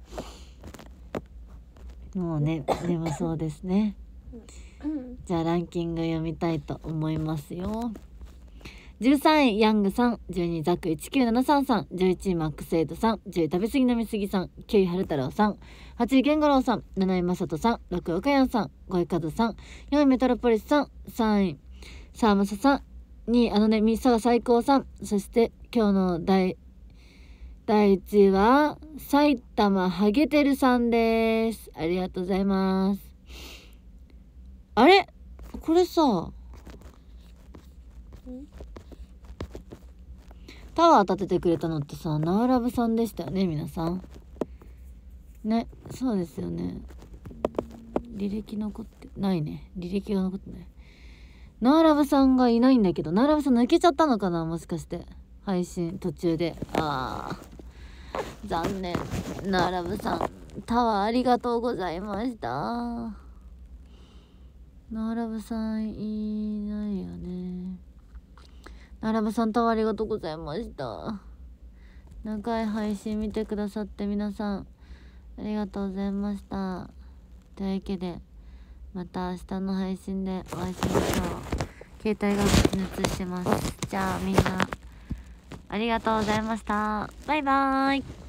もうね眠そうですね。じゃあランキング読みたいと思いますよ。じゅうさんいヤングさん、じゅうにいザクいちきゅうななさんさん、じゅういちいマックスエイトさん、じゅうい食べ過ぎ飲み過ぎさん、きゅうい春太郎さん、はちい源五郎さん、なないまさとさん、ろくい岡山さん、ごいカズさん、よんいメトロポリスさん、さんいさあまささん、にいあのねみさが最高さん、そして今日の第第いちいは埼玉ハゲてるさんです。ありがとうございます。あれこれさタワー立ててくれたのってさナーラブさんでしたよね、皆さんね。そうですよね。履歴残ってないね。履歴が残ってない。ナーラブさんがいないんだけど、ナーラブさん抜けちゃったのかな、もしかして配信途中で。あー残念。ナーラブさんタワーありがとうございました。ナーラブさんいないよね。ナーラブさんタワーありがとうございました。長い配信見てくださって皆さんありがとうございました。というわけでまた明日の配信でお会いしましょう。携帯が発熱してます。じゃあみんなありがとうございました。バイバーイ。